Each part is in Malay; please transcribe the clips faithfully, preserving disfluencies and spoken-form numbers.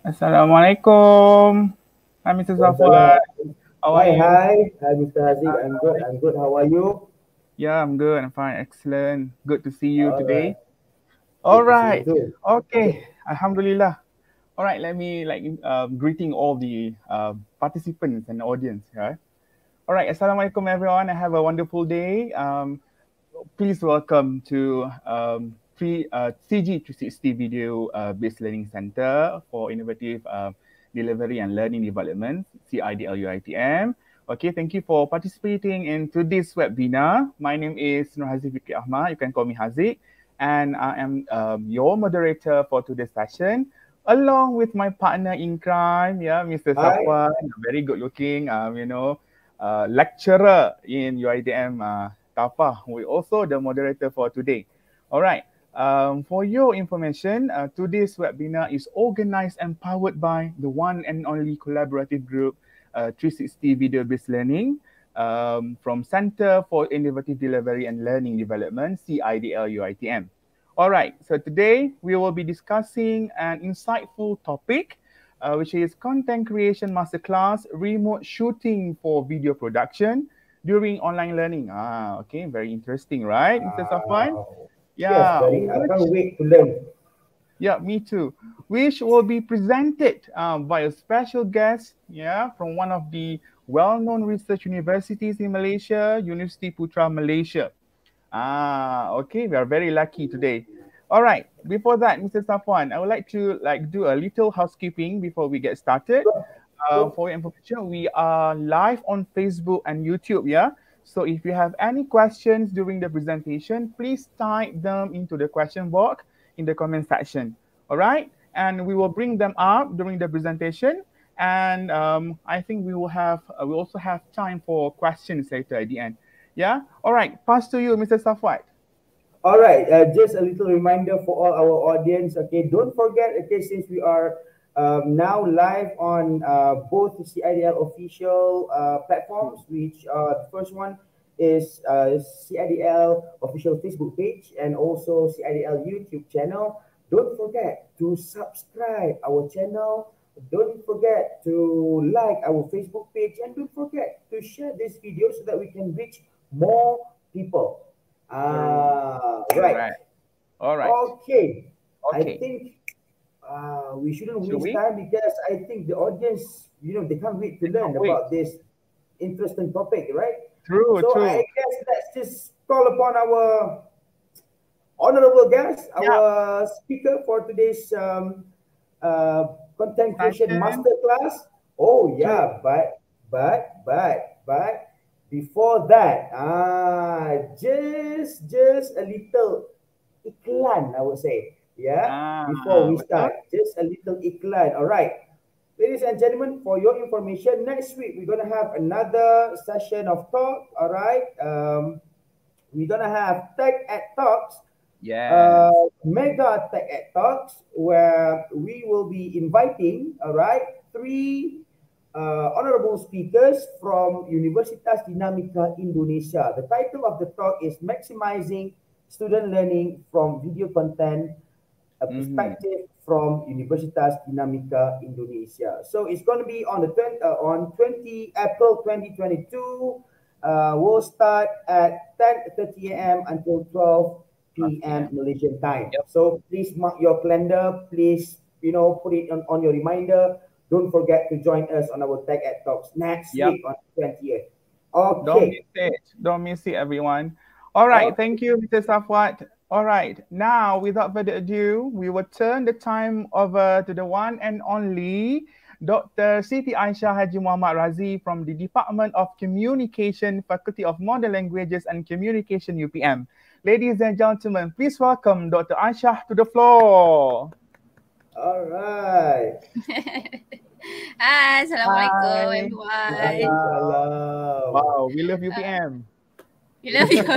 Assalamualaikum. Hi, Mister Safwan. How are Hi, you? hi. Hi, Mister Haziq. I'm good. I'm good. How are you? Yeah, I'm good. I'm fine. Excellent. Good to see you All right. today. All Good to see you right. too. Okay. Alhamdulillah. All right. Let me like um, greeting all the uh, participants and audience. Yeah. All right. Assalamualaikum, everyone. I have a wonderful day. Um, please welcome to um, three, uh, C G three sixty Video uh, Based Learning Center for Innovative uh, Delivery and Learning Development, C I D L U I T M. Okay, thank you for participating in today's webinar. My name is Nur Haziq Fikri Ahmad. You can call me Haziq. And I am um, your moderator for today's session, along with my partner in crime, yeah, Mister Hi. Safwan, very good looking, um, you know, uh, lecturer in U I T M uh, Tapa. We also the moderator for today. All right. Um, for your information, uh, today's webinar is organized and powered by the one and only collaborative group, uh, three sixty Video Based Learning, um, from Center for Innovative Delivery and Learning Development, C I D L U I T M. All right. So today we will be discussing an insightful topic, uh, which is content creation masterclass, remote shooting for video production during online learning. Ah, okay, very interesting, right, Mister Safwan? Wow. Yes, Yeah, buddy. I which, can't wait to learn. yeah, me too. Which will be presented um, by a special guest, yeah, from one of the well-known research universities in Malaysia, University Putra Malaysia. Ah, okay, we are very lucky today. All right, before that, Mister Safwan, I would like to like do a little housekeeping before we get started. Sure. Uh, Sure. for your information, we are live on Facebook and YouTube, yeah? So if you have any questions during the presentation, please type them into the question box in the comment section, all right? And we will bring them up during the presentation. And um, I think we will have, uh, we also have time for questions later at the end. Yeah? All right, pass to you, Mister Safwat. All right. Uh, just a little reminder for all our audience. Okay, don't forget. Okay, since we are um, now live on uh, both the C I D L official uh, platforms, which uh, the first one is uh, C I D L official Facebook page and also C I D L YouTube channel. Don't forget to subscribe our channel. Don't forget to like our Facebook page and don't forget to share this video so that we can reach more people. True. Ah, right. Correct. All right. Okay. I Okay. think uh, we shouldn't Should waste we? time because I think the audience, you know, they can't wait to They learn can't wait. about this interesting topic, right? True, So I true. guess let's just call upon our honorable guest, Yeah. our speaker for today's um, uh, content creation Session. masterclass. Oh True. yeah, but but but but before that, ah, just just a little iklan, I would say. Yeah, before Ah, we betul. start, just a little iklan. All right. Ladies and gentlemen, for your information, next week we're gonna have another session of talk. All right. Um, we're gonna have Tech at Talks, uh, Yes. mega Tech at Talks, where we will be inviting, all right, three uh, honorable speakers from Universitas Dinamika Indonesia. The title of the talk is Maximizing Student Learning from Video Content, a Mm-hmm. perspective from Universitas Dinamika Indonesia. So it's going to be on the twenty, uh, on twenty April twenty twenty-two. Uh, we'll start at ten thirty a m until twelve p m twelve p m. Malaysian time. Yep. So please mark your calendar. Please, you know, put it on, on your reminder. Don't forget to join us on our Tech at Talks next Yep. week on twentieth. Don't miss Okay. it. Don't miss it, everyone. All right. Okay. Thank you, Mister Safwat. All right. Now, without further ado, we will turn the time over to the one and only Doctor Siti Aisyah Haji Muhammad Razi from the Department of Communication, Faculty of Modern Languages and Communication, U P M. Ladies and gentlemen, please welcome Doctor Aisyah to the floor. All right. Hi, Assalamualaikum Hi. everyone. Waalaikumsalam. Wow, we love U P M. We love you.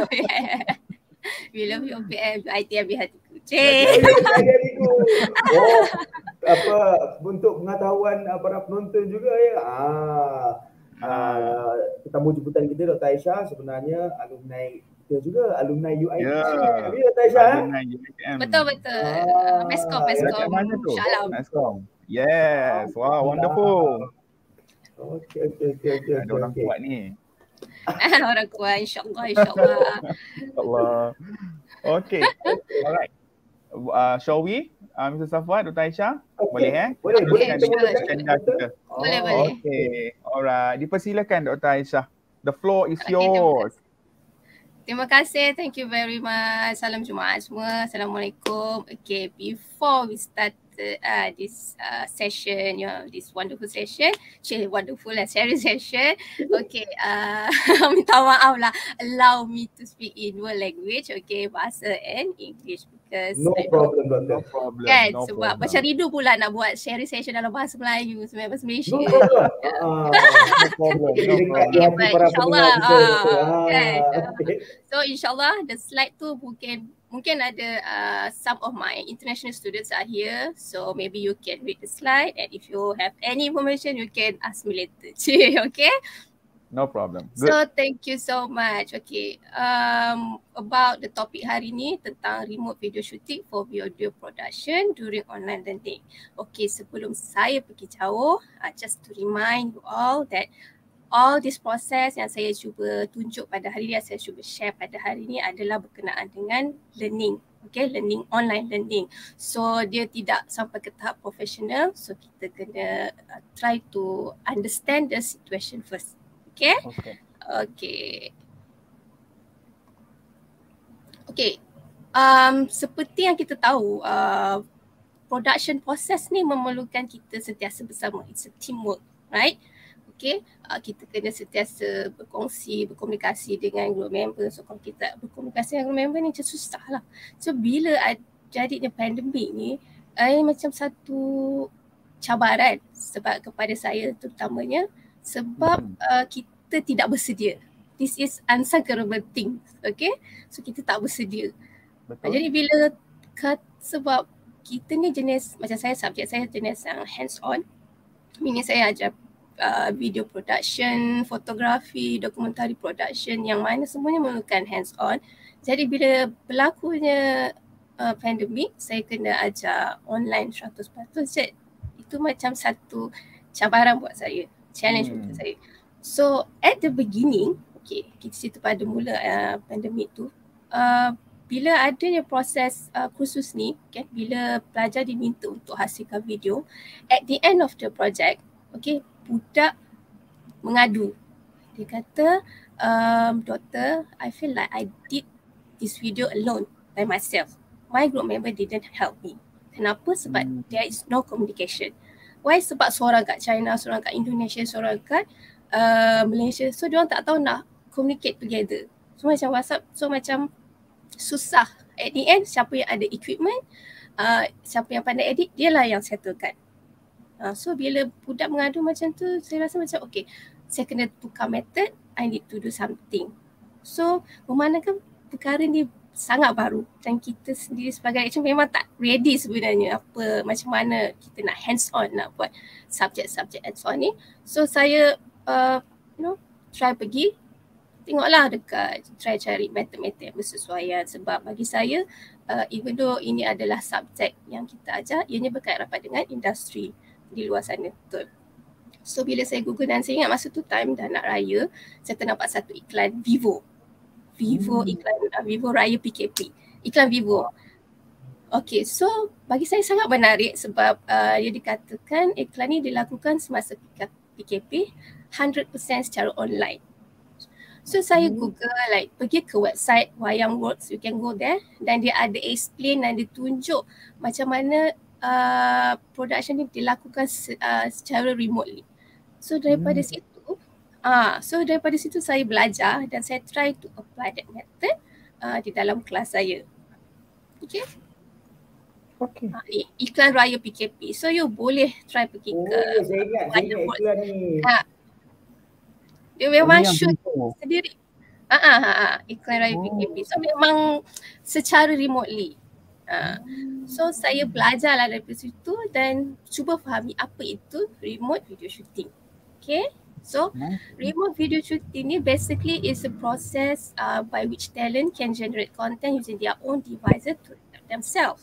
We love you P M. I T M di hatiku. Nanti Cik. ada adik-adikku. Oh, apa untuk pengetahuan uh, para penonton juga ya. Ah, ah, tetamu jemputan kita Doktor Aisyah sebenarnya alumni kita juga, alumni U I T M. Ya. Ya, Doktor Aisyah. eh? Alumni U I T M. Betul betul. Ah, Meskom, Dekat Meskom. mana tu? Shalom. Meskom. Yes. Wow, wonderful. Okay, okay, okay, okay, Ada okay. orang okay. kuat ni. Orang kuat, insyaAllah, insyaAllah. Allah. Okay. Alright. Uh, shall we? Uh, Mister Safwan, Doktor Aisyah? Okay. Boleh eh? Boleh, boleh Teruskan kita dengan mulakan. agenda Betul? kita. Boleh, Oh, boleh. Okay. Alright. Dipersilakan Doktor Aisyah. The floor is Okay, terima yours. Terima kasih. Thank you very much. Salam Jumaat semua. Assalamualaikum. Okay, before we start uh, this uh, session, you know, this wonderful session, actually wonderful and serious session. Okay, uh, minta maaf lah. Allow me to speak in dual language. Okay, bahasa and English because no I know problem, No Doctor. problem. kan No sebab problem. macam rindu pula nak buat sharing session dalam bahasa Melayu sebenarnya bahasa Malaysia. No problem. Ah, No problem. Jadi No dekat di problem. hati Baik, para insyaAllah. pendengar kita. Doctor. Ah, kan. Ah, okay. So insyaAllah the slide tu mungkin mungkin ada uh, some of my international students are here. So maybe you can read the slide and if you have any information you can ask me later. Okay? No problem. Good. So thank you so much. Okay, um, about the topic hari ni tentang remote video shooting for video production during online learning. Okay, sebelum saya pergi jauh, uh, just to remind you all that all this process yang saya cuba tunjuk pada hari ni, yang saya cuba share pada hari ni adalah berkenaan dengan learning. Okay, learning, online learning. So dia tidak sampai ke tahap profesional. So kita kena uh, try to understand the situation first. Okay? Okay. Okay. Okay. Um, seperti yang kita tahu, uh, production process ni memerlukan kita sentiasa bersama. It's a teamwork, right? Okay. Uh, kita kena sentiasa berkongsi, berkomunikasi dengan group member. So kalau kita berkomunikasi dengan group member ni macam susah lah. So bila ad- jadinya pandemik ni, uh, macam satu cabaran sebab kepada saya terutamanya sebab Hmm. uh, kita tidak bersedia. This is unsagable thing. Okay. So kita tak bersedia. Betul. Jadi bila kat, sebab kita ni jenis, macam saya subjek saya jenis yang hands on. Meaning saya ajar uh, video production, fotografi, dokumentari production yang mana semuanya memerlukan hands on. Jadi bila berlakunya uh, pandemik, saya kena ajar online seratus peratus. Jadi itu macam satu cabaran buat saya, challenge Hmm. untuk saya. So at the beginning, okay, kita cerita pada mula uh, pandemik tu, uh, bila adanya proses uh, kursus ni, okay, bila pelajar diminta untuk hasilkan video, at the end of the project, okay, budak mengadu. Dia kata, um, Doktor, I feel like I did this video alone by myself. My group member didn't help me. Kenapa? Sebab Hmm. there is no communication. Why? Sebab seorang kat China, seorang kat Indonesia, seorang kat uh, Malaysia. So diorang tak tahu nak communicate together. So macam WhatsApp, so macam susah. At the end, siapa yang ada equipment, uh, siapa yang pandai edit, dialah yang settlekan. Uh, so bila budak mengadu macam tu, saya rasa macam okay, saya kena tukar method, I need to do something. So memandangkan perkara ni sangat baru dan kita sendiri sebagai lecturer memang tak ready sebenarnya apa, macam mana kita nak hands on nak buat subjek-subjek hands on ni. So saya uh, you know, try pergi, tengoklah dekat, try cari method-method yang bersesuaian sebab bagi saya uh, even though ini adalah subjek yang kita ajar, ianya berkait rapat dengan industri di luar sana. Betul. So bila saya Google dan saya ingat masa tu time dah nak raya, saya ternampak satu iklan Vivo. Vivo, Hmm. iklan uh, Vivo Raya P K P. Iklan Vivo. Okay, so bagi saya sangat menarik sebab uh, dia dikatakan iklan ni dilakukan semasa P K P one hundred percent secara online. So saya Google, like pergi ke website Wayang Works, you can go there dan dia ada explain dan ditunjuk macam mana uh, production ni dilakukan se- uh, secara remotely. So daripada Hmm. situ, ah, so daripada situ saya belajar dan saya try to apply that method uh, di dalam kelas saya. Okay. Okay. Ha, ni iklan Raya P K P. So you boleh try pergi Oh, ke ya, saya ingat, saya Wayang ingat Works. iklan ni. Ha, dia memang Oh, yang shoot Vivo. sendiri. Ah, ah, ah, ah, iklan Raya Oh. P K P. So memang secara remotely. Ah, so saya belajarlah daripada situ dan cuba fahami apa itu remote video shooting. Okay. So Nice. remote video shooting ni basically is a process uh, by which talent can generate content using their own devices to record themselves.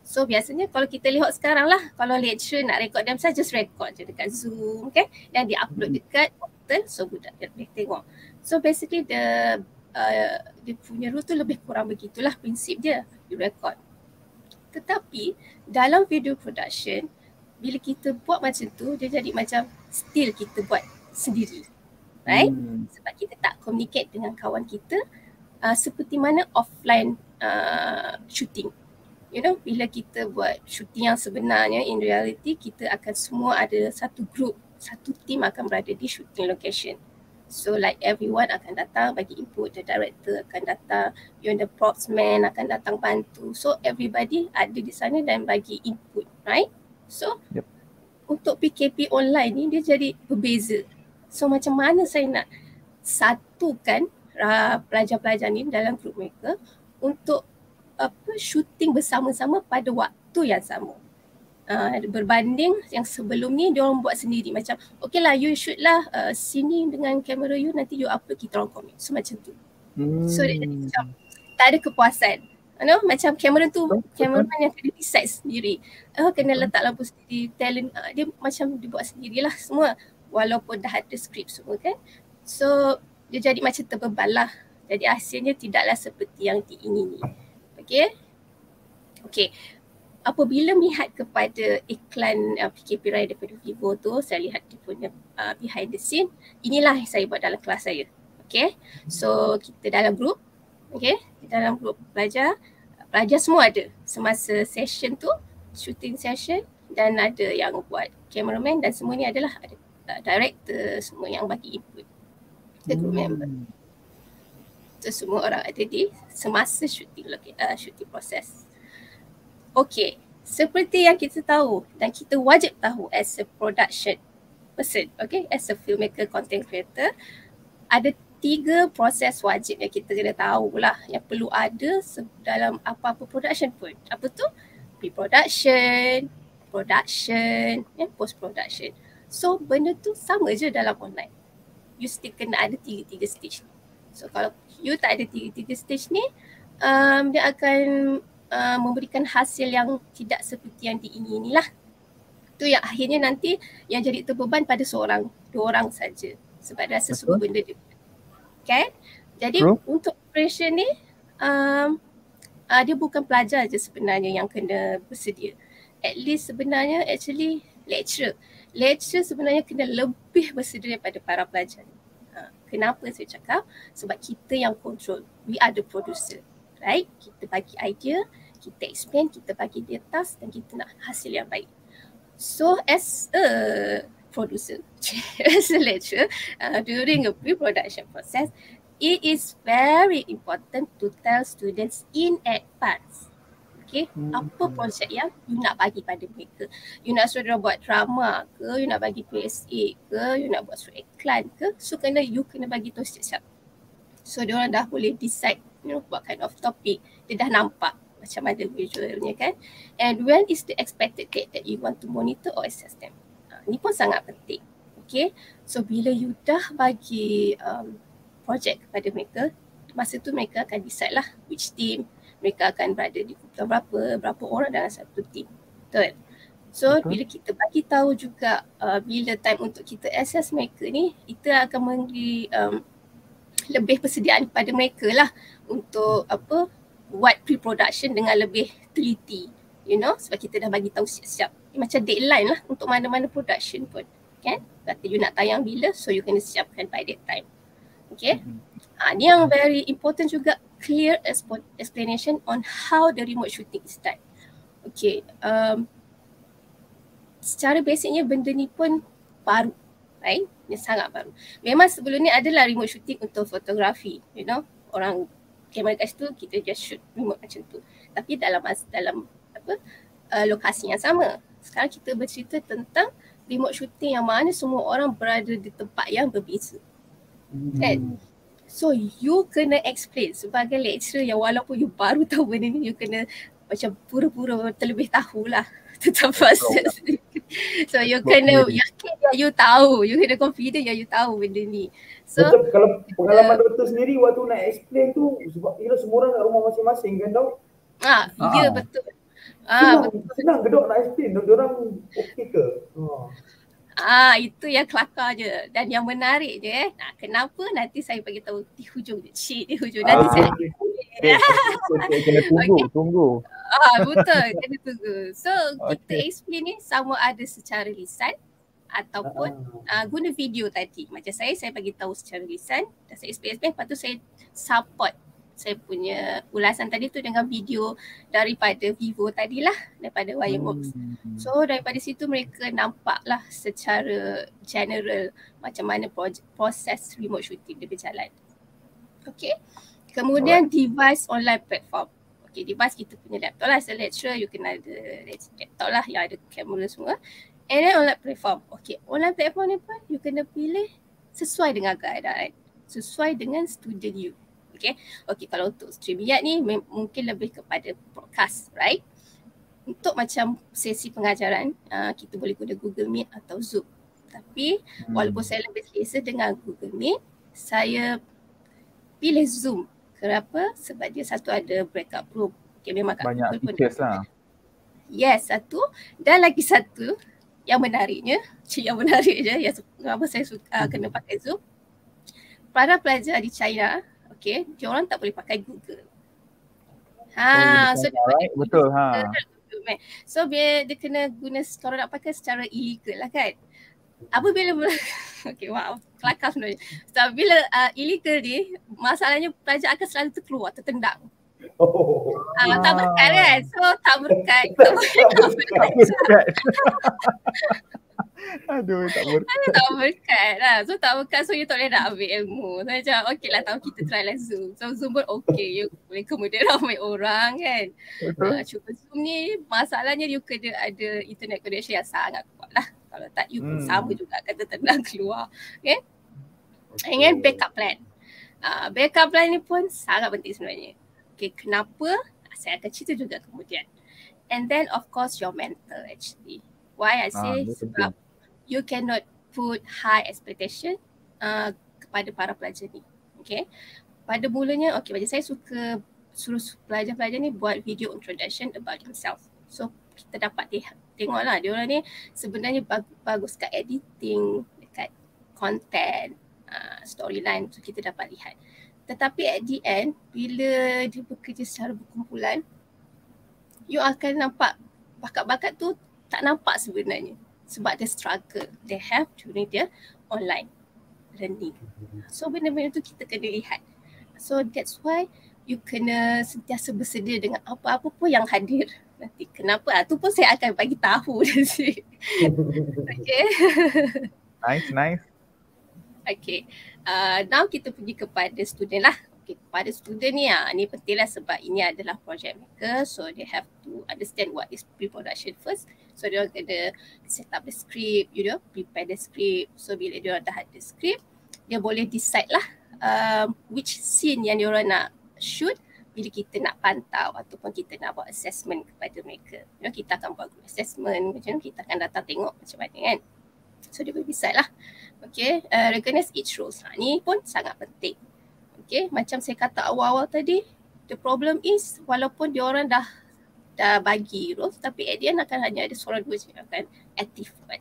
So biasanya kalau kita lihat sekarang lah, kalau lecturer nak record dalam saja just record je dekat Zoom, okay? Dan dia upload dekat portal, so budak dia boleh tengok. So basically the uh, dia punya rule tu lebih kurang begitulah prinsip dia, you record. Tetapi dalam video production, bila kita buat macam tu, dia jadi macam still kita buat sendiri, right? Hmm. Sebab kita tak communicate dengan kawan kita uh, seperti mana offline uh, shooting. You know, bila kita buat shooting yang sebenarnya, in reality kita akan semua ada satu group, satu team akan berada di shooting location. So like everyone akan datang bagi input, the director akan datang, you know, the props man akan datang bantu. So everybody ada di sana dan bagi input, right? So yep. Untuk P K P online ni dia jadi berbeza. So macam mana saya nak satukan uh, pelajar-pelajar ni dalam group mereka untuk apa shooting bersama-sama pada waktu yang sama. Uh, berbanding yang sebelum ni dia orang buat sendiri, macam okay lah you shoot lah uh, sini dengan kamera you, nanti you upload, kita orang komen. So macam tu. Hmm. So dia jadi macam tak ada kepuasan. You know, macam kamera tu, kameraman yang kena decide sendiri. Oh, kena letak lampu sendiri, talent uh, dia macam dia buat sendirilah semua walaupun dah ada skrip semua kan. So dia jadi macam terbebal lah. Jadi hasilnya tidaklah seperti yang diingini. Okay. Okay. Apabila melihat kepada iklan uh, P K P Raya daripada Vivo tu, saya lihat dia punya uh, behind the scene. Inilah yang saya buat dalam kelas saya. Okay. So kita dalam group. Okay. Dalam group pelajar. Pelajar semua ada. Semasa session tu, shooting session. Dan ada yang buat cameraman dan semua ni adalah ada uh, director, semua yang bagi input. The group hmm. member. So semua orang ada di semasa shooting uh, shooting proses. Okay, seperti yang kita tahu dan kita wajib tahu as a production person, okay, as a filmmaker, content creator, ada tiga proses wajib yang kita kena tahu lah, yang perlu ada dalam apa-apa production pun. Apa tu? Pre-production, production, and post-production. So benda tu sama je dalam online. You still kena ada tiga-tiga stage. So kalau you tak ada tiga-tiga stage ni, um, dia akan uh, memberikan hasil yang tidak seperti yang diingini lah. Tu yang akhirnya nanti yang jadi terbeban pada seorang, dua orang saja. Sebab rasa semua benda dia. Okay? Jadi Bro? untuk operation ni, um, uh, dia bukan pelajar je sebenarnya yang kena bersedia. At least sebenarnya actually lecturer. Lecturer sebenarnya kena lebih bersedia daripada para pelajar ni. Kenapa saya cakap? Sebab kita yang control. We are the producer. Right? Kita bagi idea, kita explain, kita bagi dia task dan kita nak hasil yang baik. So as a producer, as a lecturer, uh, during a pre-production process, it is very important to tell students in advance. Okay, hmm. apa projek yang you nak bagi pada mereka. You nak suruh dia buat drama ke, you nak bagi P S A ke, you nak buat suruh iklan ke. So kena you kena bagi tahu siap-siap. So dia orang dah boleh decide, you know, what kind of topic. Dia dah nampak macam mana visualnya kan. And when is the expected date that you want to monitor or assess them. Ha, ni pun sangat penting. Okay, so bila you dah bagi um, projek kepada mereka, masa tu mereka akan decide lah which team mereka akan berada di kumpulan berapa, berapa orang dalam satu team. Betul? So Betul. bila kita bagi tahu juga uh, bila time untuk kita assess mereka ni, kita akan memberi um, lebih persediaan kepada mereka lah untuk apa buat pre-production dengan lebih teliti. You know, sebab kita dah bagi tahu siap-siap. Macam deadline lah untuk mana-mana production pun. Kan? Kata you nak tayang bila, so you kena siapkan by that time. Okay? Ha, ni yang very important juga, clear explanation on how the remote shooting is done. Okay, um, secara basicnya benda ni pun baru, right? Dia sangat baru. Memang sebelum ni adalah remote shooting untuk fotografi, you know, orang kamera kat situ, kita just shoot remote macam tu. Tapi dalam dalam apa uh, lokasi yang sama. Sekarang kita bercerita tentang remote shooting yang mana semua orang berada di tempat yang berbeza. Hmm. Kan? So you kena explain sebagai lecturer yang walaupun you baru tahu benda ni, you kena macam pura-pura terlebih tahulah tentang proses. So you kena yakin yang you tahu, you kena confident yang you tahu benda ni. So betul, kalau pengalaman uh, doktor sendiri waktu nak explain tu, sebab kira semua orang kat rumah masing-masing kan tau. Ah, ya betul. Ah, senang, senang ke dok nak explain? Diorang okey ke? Oh. Ah, itu yang kelakar je. Dan yang menarik je eh. Nah, kenapa nanti saya bagi tahu di hujung je. Cik, di hujung. Nanti Ah, saya okay. Okay. Okay, kena tunggu, okay. tunggu. Ah, betul. Kena tunggu. So, Okay. kita explain ni sama ada secara lisan ataupun uh, guna video tadi. Macam saya, saya bagi tahu secara lisan dan saya explain-explain. Lepas tu saya support saya punya ulasan tadi tu dengan video daripada Vivo tadilah, daripada Wireworks. Hmm. So daripada situ mereka nampaklah secara general macam mana projek, proses remote shooting dia berjalan. Okay. Kemudian Alright. device online platform. Okay, device kita punya laptop lah. As a lecturer, you kena ada laptop lah yang ada kamera semua. And then online platform. Okay, online platform ni pun you kena pilih sesuai dengan keadaan. Sesuai dengan student you. Okay, okay kalau untuk StreamYard ni mungkin lebih kepada broadcast, right? Untuk macam sesi pengajaran, uh, kita boleh guna Google Meet atau Zoom. Tapi hmm. walaupun saya lebih selesa dengan Google Meet, saya pilih Zoom. Kenapa? Sebab dia satu ada breakout room. Okay, memang kat banyak Google features lah. Yes, satu. Dan lagi satu yang menariknya, yang menarik je, yang kenapa saya suka uh, kena pakai Zoom. Para pelajar di China, okay, dia orang tak boleh pakai Google. Ha, oh, so dia right? Betul ha. So dia dia kena guna kalau nak pakai secara illegal lah kan. Apabila okay, wow, kelakar sebenarnya. So bila uh, illegal ni, masalahnya pelajar akan selalu terkeluar, tertendang. Oh. Uh, tak berkat kan? So tak berkat. Tak berkat. Aduh, tak berkat. Tak berkat lah. So tak berkat, so you tak boleh nak ambil ilmu. So macam okey lah, tahu kita try lah Zoom. So Zoom pun okey, you boleh kemudian ramai orang kan. Uh, cuba Zoom ni, masalahnya you kena ada internet connection yang sangat kuat lah. Kalau tak, you pun hmm. sama juga akan tertendang keluar. Okay. okay. And then backup plan. Uh, backup plan ni pun sangat penting sebenarnya. Okay, kenapa? Saya akan cerita juga kemudian. And then of course your mental actually. Why I say ah, sebab you cannot put high expectation uh, kepada para pelajar ni. Okay. Pada mulanya, okay, macam saya suka suruh pelajar-pelajar ni buat video introduction about themselves. So kita dapat lihat, tengoklah dia orang ni sebenarnya bagus, bagus kat editing, dekat content, uh, storyline. So kita dapat lihat. Tetapi at the end, bila dia bekerja secara berkumpulan, you akan nampak bakat-bakat tu tak nampak sebenarnya. Sebab dia struggle, they have during their online learning. So benda-benda tu kita kena lihat. So that's why you kena sentiasa bersedia dengan apa-apa pun yang hadir nanti. Kenapa? Ah, tu pun saya akan bagi tahu nanti. Okay. Nice, nice. Okay. Uh, now kita pergi kepada student lah. Okay, kepada student ni, ah, ni penting lah sebab ini adalah project mereka. So they have to understand what is pre-production first. So dia orang kena set up the script, you know, prepare the script. So bila dia orang dah ada script, dia boleh decide lah um, which scene yang dia orang nak shoot bila kita nak pantau ataupun kita nak buat assessment kepada mereka. You know, kita akan buat assessment, macam mana kita akan datang tengok macam mana kan. So dia boleh decide lah. Okay, uh, recognize each roles. Ha, ni pun sangat penting. Okay, macam saya kata awal-awal tadi, the problem is walaupun dia orang dah dah bagi roles, tapi at the end akan hanya ada seorang dua je akan aktif kan.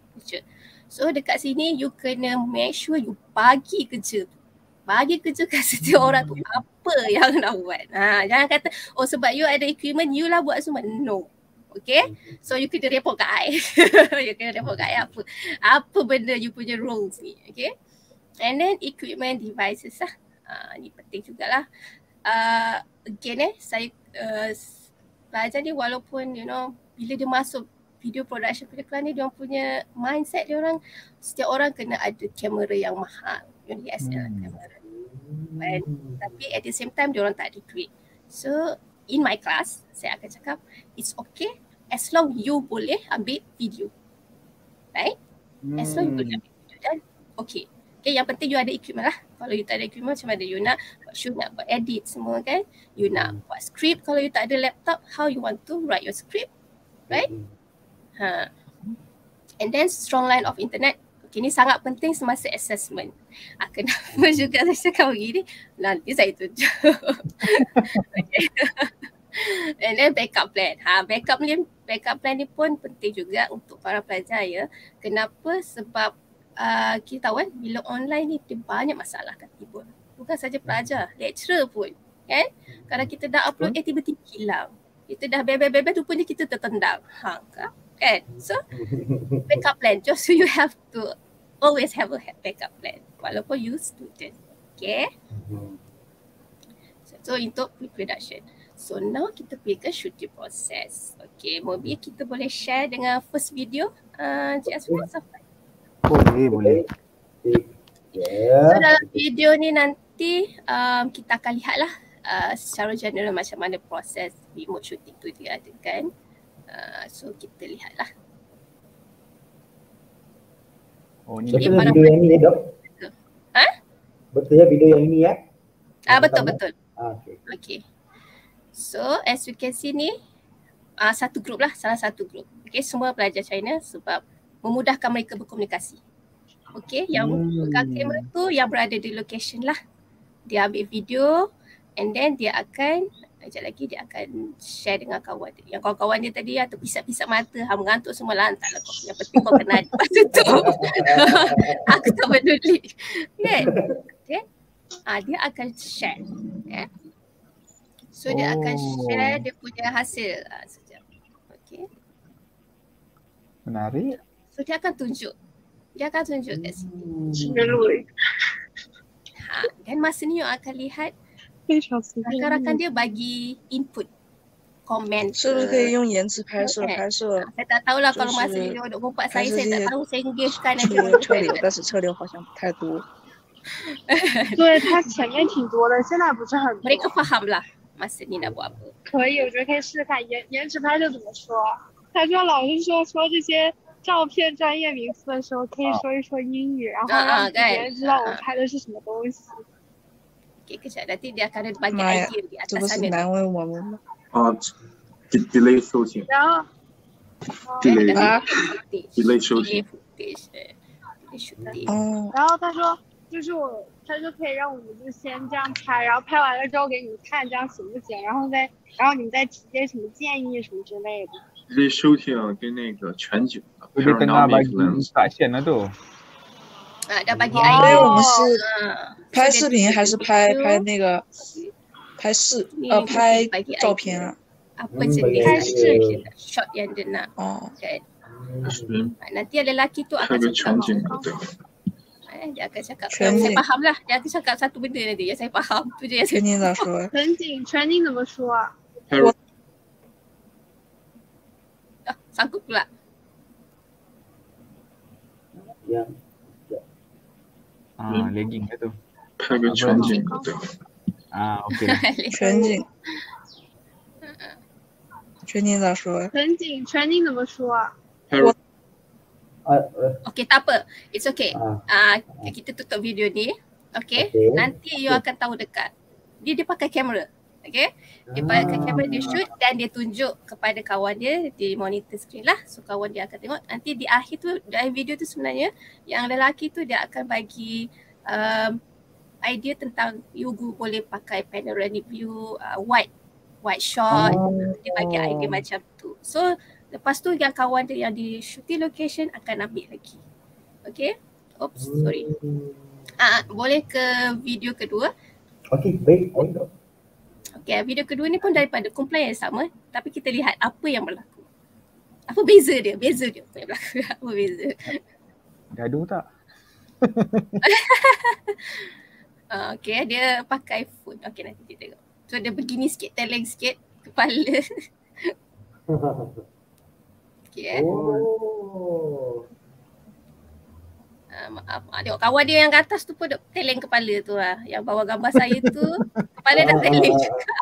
So dekat sini you kena make sure you bagi kerja tu. Bagi kerja kat setiap orang tu apa yang nak buat. Ha, jangan kata, oh sebab you ada equipment, you lah buat semua. No. Okay, so you kena report kat I. You kena report kat I apa. Apa benda you punya roles ni. Okay. And then equipment devices lah. Uh, ni penting jugalah. Uh, again eh, saya uh, pelajar ni walaupun you know, bila dia masuk video production punya kelas ni, dia orang punya mindset dia orang, setiap orang kena ada kamera yang mahal. You know, D S L R hmm. kamera. And, tapi at the same time, dia orang tak ada duit. So, in my class, saya akan cakap, it's okay as long you boleh ambil video. Right? Hmm. As long you boleh ambil video dan okay. Okay, yang penting you ada equipment lah. Kalau you tak ada equipment, macam mana you nak buat shoot, nak buat edit semua kan. You nak buat script, kalau you tak ada laptop, how you want to write your script. Right? Ha. And then strong line of internet. Okay, ni sangat penting semasa assessment. Ah, kenapa juga saya cakap begini? Nanti saya tunjuk. Okay. And then backup plan. Ha, backup ni backup plan ni pun penting juga untuk para pelajar ya. Kenapa? Sebab uh, kita tahu kan bila online ni dia banyak masalah kan timbul. Bukan saja pelajar, lecturer pun. Kan? Kalau kita dah upload eh tiba-tiba hilang. Kita dah bebel-bebel rupanya kita tertendang. Ha, kan? So backup plan. Just so you have to always have a backup plan. Walaupun you student. Okay? So, so untuk pre-production. So now kita pergi ke shooting process. Okay, Mobi kita boleh share dengan first video. Uh, Cik Aswan, Safai. Boleh, boleh. So dalam video ni nanti um, kita akan lihatlah uh, secara general macam mana proses remote shooting tu diadakan. Uh, so kita lihatlah. Oh ni betul ya video yang ini dok? Ha? Betul ya video yang ini ya? Ah betul betul. Ah, okay. Okay. So as you can see ni uh, satu grup lah, salah satu grup. Okay, semua pelajar China sebab memudahkan mereka berkomunikasi. Okay, yang Hmm. pegang kamera tu yang berada di location lah. Dia ambil video and then dia akan, sekejap lagi dia akan share dengan kawan dia. Yang kawan-kawan dia tadi atau pisat-pisat mata, ha, mengantuk semua lantak lah kau. Yang penting kau kena ada masa tu. Aku tak peduli. Kan? Okay. Ah, dia akan share. Yeah. So dia akan Oh. share dia punya hasil. Ah, sekejap. Okay. menarik. So dia akan tunjuk. Dia akan tunjuk kat sini. Ha, dan masa ni you akan lihat 非常随便。 rakan-rakan dia bagi input, komen 是不是可以 ke. 用颜值拍摄 Okay. 拍摄 Saya tak tahulah kalau 就是 masa ni dia duk bompat 还 saya, 是 saya 这 tak 些 tahu saya engagekan nanti 车 orang 车流， buat. 但是车流好像不太多。 对，它前面挺多的，现在不是很多。 Mereka faham lah masa ni nak buat apa. 可以，我觉得可以试试看颜颜值拍摄怎么说。他说老师说说这些照片专业名词的时候，可以说一说英语，然后啊啊让别人知道我拍的是什么东西。 Okay, kejap nanti dia akan ada bagi 妈呀 idea di 这 atas 不是 sana. 难为我们吗？ 啊，de-，delay 收钱然后 ，delay 啊 delay 收 Delay 钱， footage, eh, delay shooting. 哦， 然后他说就是我，他说可以让我们就先这样拍，然后拍完了之后给你们看，这样行不行？然后再然后你再提些什么建议什么之类的。 delay 收钱跟那个全景的 So, dia tengah panoramic bagi lens， instruction lah tu. Ah, dah bagi 哦 idea. 所以我们是 Ah, 拍 so 视 dia 频还是拍 tunjuk 拍那个拍视 ni 呃 dia 拍 bagi 照 idea. 片啊？ Apa Hmm, jenis bagi idea idea. shot yang dia nak. 哦， Kan? 视频 Ah, nanti lelaki tu 拍 akan 个 cakap. 全景的，对， Eh, dia akan cakap. 全 Saya 景 faham lah. Dia akan cakap satu benda nanti. Ya, saya faham. Tu je yang saya 全景咋说？ 全景全景怎么说啊？ 拍 ah, sangkut pula. Yang Ah, lagging lah tu. 拍个全景的，对， Ah, okey lah. 全景，全景咋说？ 全景全景怎么说啊？ 拍 ah, uh, Okay, tak apa. It's okay. ah, Ah, kita tutup video ni. Okay. Okay. Nanti you akan tahu dekat. Dia dia pakai kamera. Okay. Dia pakai kamera, dia shoot dan dia tunjuk kepada kawan dia di monitor screen lah. So kawan dia akan tengok. Nanti di akhir tu, dari video tu sebenarnya yang lelaki tu dia akan bagi um, idea tentang you boleh pakai panoramic view, uh, wide wide shot. Dia bagi idea macam tu. So lepas tu yang kawan dia yang di shooting location akan ambil lagi. Okay. Oops, sorry. Ah, boleh ke video kedua. Okey, baik. Baik, dok. Okay, video kedua ni pun daripada kumpulan yang sama, tapi kita lihat apa yang berlaku. Apa beza dia? Beza dia apa yang berlaku. Apa beza? Gaduh tak? Uh, okay, dia pakai phone. Okay, nanti kita tengok. So dia begini sikit, teleng sikit kepala. Okay, eh. Oh. Uh, maaf. Ah, tengok kawan dia yang kat atas tu pun duk teleng kepala tu lah. Yang bawah gambar saya tu, kepala dah teleng juga.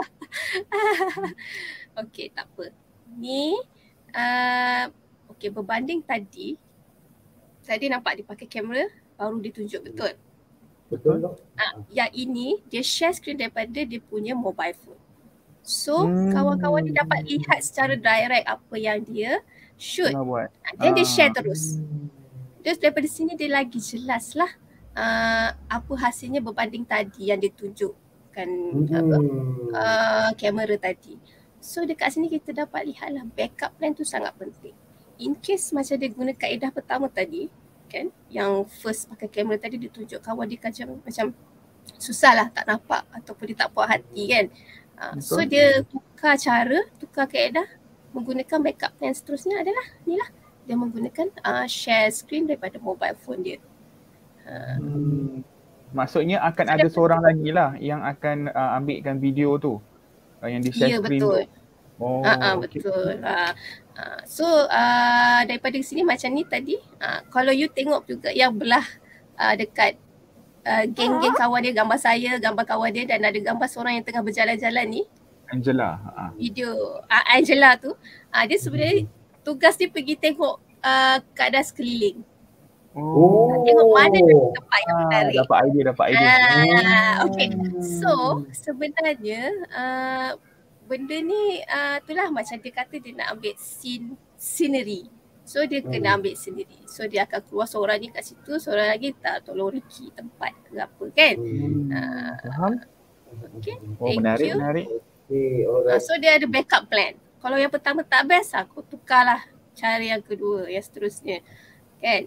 Okay, tak apa. Ni, uh, okay, berbanding tadi, tadi nampak dia pakai kamera, baru dia tunjuk betul. Betul, dok. Ah, yang ini, dia share screen daripada dia punya mobile phone. So, Hmm. kawan-kawan dia dapat lihat secara direct apa yang dia shoot. Tengah buat. Dan dia Ah. share terus. Terus daripada sini dia lagi jelas lah uh, apa hasilnya berbanding tadi yang dia tunjukkan apa, Hmm. uh, kamera tadi. So dekat sini kita dapat lihatlah backup plan tu sangat penting. In case macam dia guna kaedah pertama tadi, kan, yang first pakai kamera tadi, dia tunjuk kawan dia macam, macam susah lah, tak nampak ataupun dia tak puas hati kan. Uh, so dia tukar cara, tukar kaedah, menggunakan backup plan seterusnya adalah ni lah. Dia menggunakan uh, share screen daripada mobile phone dia. Uh, hmm. Maksudnya akan so ada seorang lagi lah yang akan uh, ambilkan video tu. Uh, yang di share ya, screen betul. tu. Oh, uh, uh, okay. Betul. Uh, uh, so uh, daripada sini macam ni tadi, uh, kalau you tengok juga yang belah uh, dekat uh, geng-geng kawan dia, gambar saya, gambar kawan dia dan ada gambar seorang yang tengah berjalan-jalan ni. Angela. Uh. Video uh, Angela tu, uh, dia sebenarnya tugas dia pergi tengok uh, keadaan sekeliling. Oh. Tengok mana tempat yang menarik. Ah, dapat idea, dapat idea. Ah, okay. So sebenarnya uh, benda ni uh, itulah macam dia kata dia nak ambil scene, scenery. So dia kena ambil sendiri. So dia akan keluar seorang ni kat situ, seorang lagi tak tolong reki tempat ke apa kan. Hmm. Uh, Faham? Okay, Oh, thank menarik, you. menarik. Okay, Uh, alright. so dia ada backup plan. Kalau yang pertama tak best, aku tukarlah cara yang kedua, yang seterusnya. Kan?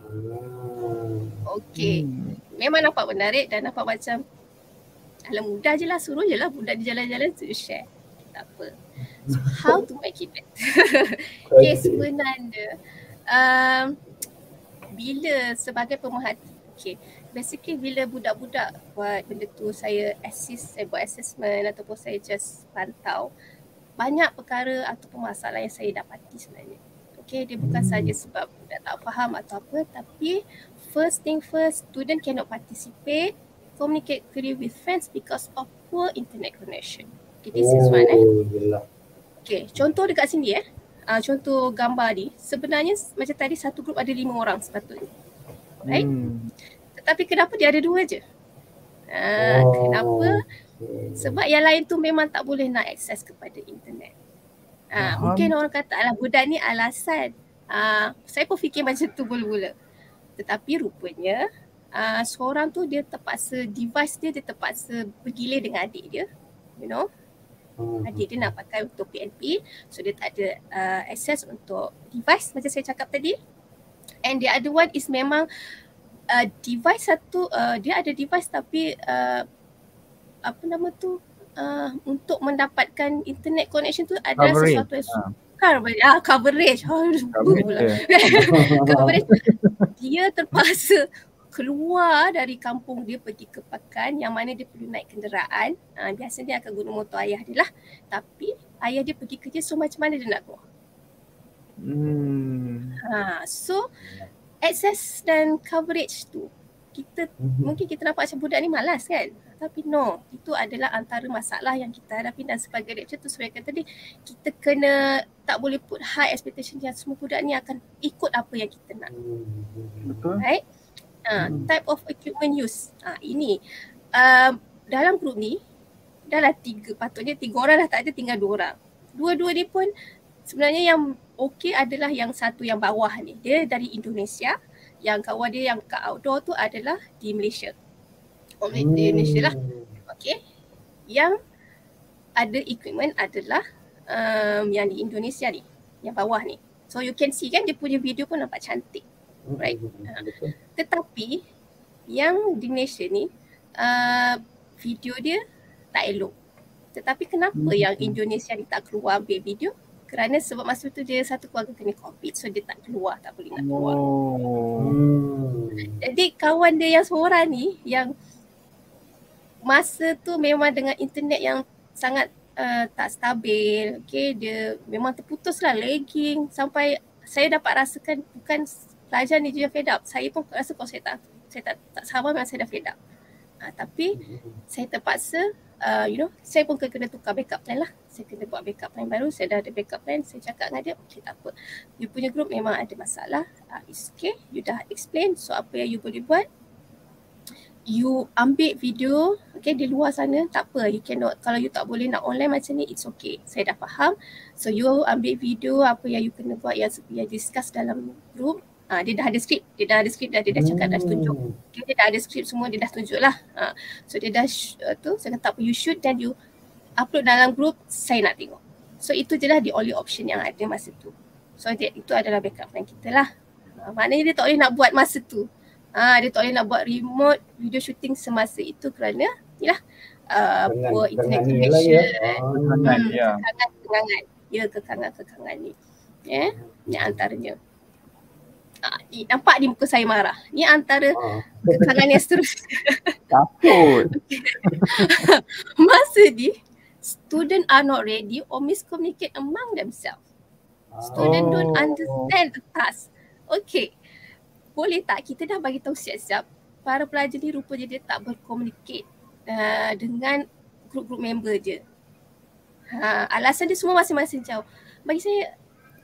Okay. Hmm. Memang nampak menarik dan nampak macam alah mudah je lah, suruh je lah budak dia jalan-jalan tu share. Tak apa. So how to make it better? Okay, sebenarnya um, bila sebagai pemerhati, okay, basically bila budak-budak buat benda tu, saya assist, saya buat assessment ataupun saya just pantau, banyak perkara ataupun masalah yang saya dapati sebenarnya. Okay, dia bukan saja sebab budak tak faham atau apa, tapi first thing first, student cannot participate, communicate clearly with friends because of poor internet connection. Okay, this is one eh. Okay, contoh dekat sini eh. Uh, contoh gambar ni, sebenarnya macam tadi satu grup ada lima orang sepatutnya. Right? Hmm. Tetapi kenapa dia ada dua je? Uh, oh. Kenapa? Sebab yang lain tu memang tak boleh nak akses kepada internet. Uh, mungkin orang kata alah budak ni alasan. Uh, saya pun fikir macam tu mula-mula. Tetapi rupanya uh, seorang tu dia terpaksa, device dia dia terpaksa bergilir dengan adik dia. You know. Adik dia nak pakai untuk P N P. So dia tak ada uh, access untuk device macam saya cakap tadi. And the other one is memang uh, device satu, uh, dia ada device tapi uh, apa nama tu, uh, untuk mendapatkan internet connection tu adalah coverage. Sesuatu yang sukar. Ah, coverage. Coverage. Coverage. Dia terpaksa keluar dari kampung dia pergi ke Pekan yang mana dia perlu naik kenderaan. Uh, biasanya dia akan guna motor ayah dia lah. Tapi ayah dia pergi kerja, so macam mana dia nak keluar? Hmm. Ha, so access dan coverage tu kita mm-hmm. mungkin kita nampak macam budak ni malas kan, tapi no, itu adalah antara masalah yang kita hadapi. Dan sebagai lecturer tu saya kata tadi, kita kena tak boleh put high expectation yang semua budak ni akan ikut apa yang kita nak. Betul. Right? Ha, type of equipment use. Ha, ini uh, dalam grup ni dah lah tiga, patutnya tiga orang dah tak ada, tinggal dua orang. Dua-dua ni pun sebenarnya yang okey adalah yang satu yang bawah ni. Dia dari Indonesia. Yang kawan dia yang kat outdoor tu adalah di Malaysia. Oh, di Malaysia lah. Okey. Yang ada equipment adalah um, yang di Indonesia ni. Yang bawah ni. So you can see kan dia punya video pun nampak cantik. Right? Ha. Tetapi yang di Malaysia ni uh, video dia tak elok. Tetapi kenapa hmm. yang Indonesia ni tak keluar ambil video? Kerana sebab masa tu dia satu keluarga kena COVID, so dia tak keluar, tak boleh nak keluar. Oh. Hmm. Jadi kawan dia yang seorang ni yang masa tu memang dengan internet yang sangat uh, tak stabil, okay, dia memang terputus lah, lagging, sampai saya dapat rasakan bukan pelajar ni je yang fed up. Saya pun rasa kalau saya tak saya tak, tak sabar memang saya dah fed up. Uh, tapi saya terpaksa, uh, you know, saya pun kena tukar backup plan lah. Saya kena buat backup plan baru, saya dah ada backup plan, saya cakap dengan dia, okay tak apa. You punya group memang ada masalah, uh, it's okay, you dah explain, so apa yang you boleh buat, you ambil video, okay, di luar sana, tak apa, you cannot, kalau you tak boleh nak online macam ni, it's okay, saya dah faham. So you ambil video apa yang you kena buat, yang, yang discuss dalam group. Ha, dia dah ada skrip, dia dah ada skrip dah, dia dah cakap, dah tunjuk. Okay, dia dah ada skrip semua, dia dah tunjuk lah. Ha, so dia dah uh, tu, saya kata tak apa, you shoot dan you upload dalam group, saya nak tengok. So itu je lah the only option yang ada masa tu. So dia, itu adalah backup plan kita lah. Uh, maknanya dia tak boleh nak buat masa tu. Uh, dia tak boleh nak buat remote video shooting semasa itu kerana yalah uh, poor internet connection. Ya. Oh. Kekangan, Hmm, ya. kekangan-kekangan. Ya, kekangan-kekangan ni. Ya, yeah? Ni antaranya. Ah, ni, nampak di muka saya marah. Ni antara Ah. kekangan yang seterusnya. Takut. Masa ni, student are not ready or miscommunicate among themselves. Student Oh. don't understand the task. Okay. Boleh tak kita dah bagi tahu siap-siap para pelajar ni rupanya dia tak berkomunikate uh, dengan grup-grup member je. Ha, alasan dia semua masing-masing jauh. Bagi saya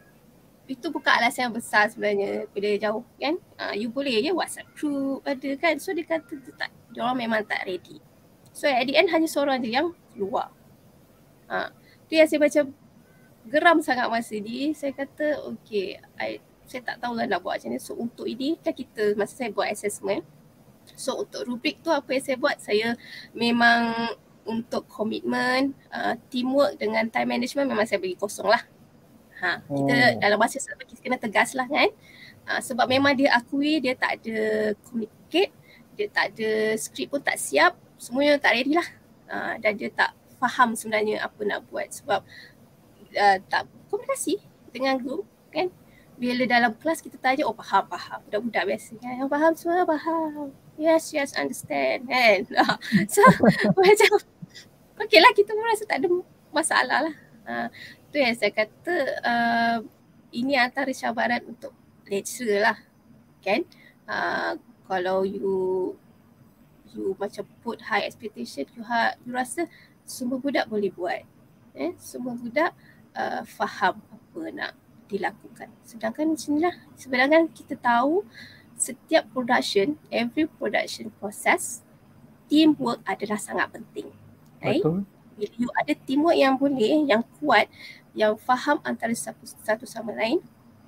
itu bukan alasan yang besar sebenarnya bila jauh kan. Uh, you boleh je WhatsApp group ada kan. So dia kata dia tak, dia orang memang tak ready. So at the end hanya seorang je yang keluar. Ha, tu yang saya macam geram sangat masa ni. Saya kata okay, I, saya tak tahu lah nak buat macam ni. So untuk ini kan kita masa saya buat assessment. So untuk rubrik tu apa yang saya buat, saya memang untuk komitmen, uh, teamwork dengan time management memang saya bagi kosong lah. Ha, kita Oh. dalam masa sebab kita kena tegas lah kan. Uh, sebab memang dia akui dia tak ada communicate, dia tak ada skrip pun tak siap, semuanya tak ready lah. Uh, dan dia tak faham sebenarnya apa nak buat sebab uh, tak komunikasi dengan group kan. Bila dalam kelas kita tanya, oh faham, faham. Budak-budak biasa kan, yang faham semua faham. Yes, yes, understand kan. So macam okey lah, kita pun rasa tak ada masalah lah. Uh, tu yang saya kata uh, ini antara cabaran untuk lecturer lah kan. Uh, kalau you you macam put high expectation, you, ha, you rasa semua budak boleh buat. Eh, semua budak uh, faham apa nak dilakukan. Sedangkan sinilah sebenarnya kita tahu setiap production, every production process, teamwork adalah sangat penting. Right? Betul. Bila you ada teamwork yang boleh, yang kuat, yang faham antara satu, satu sama lain,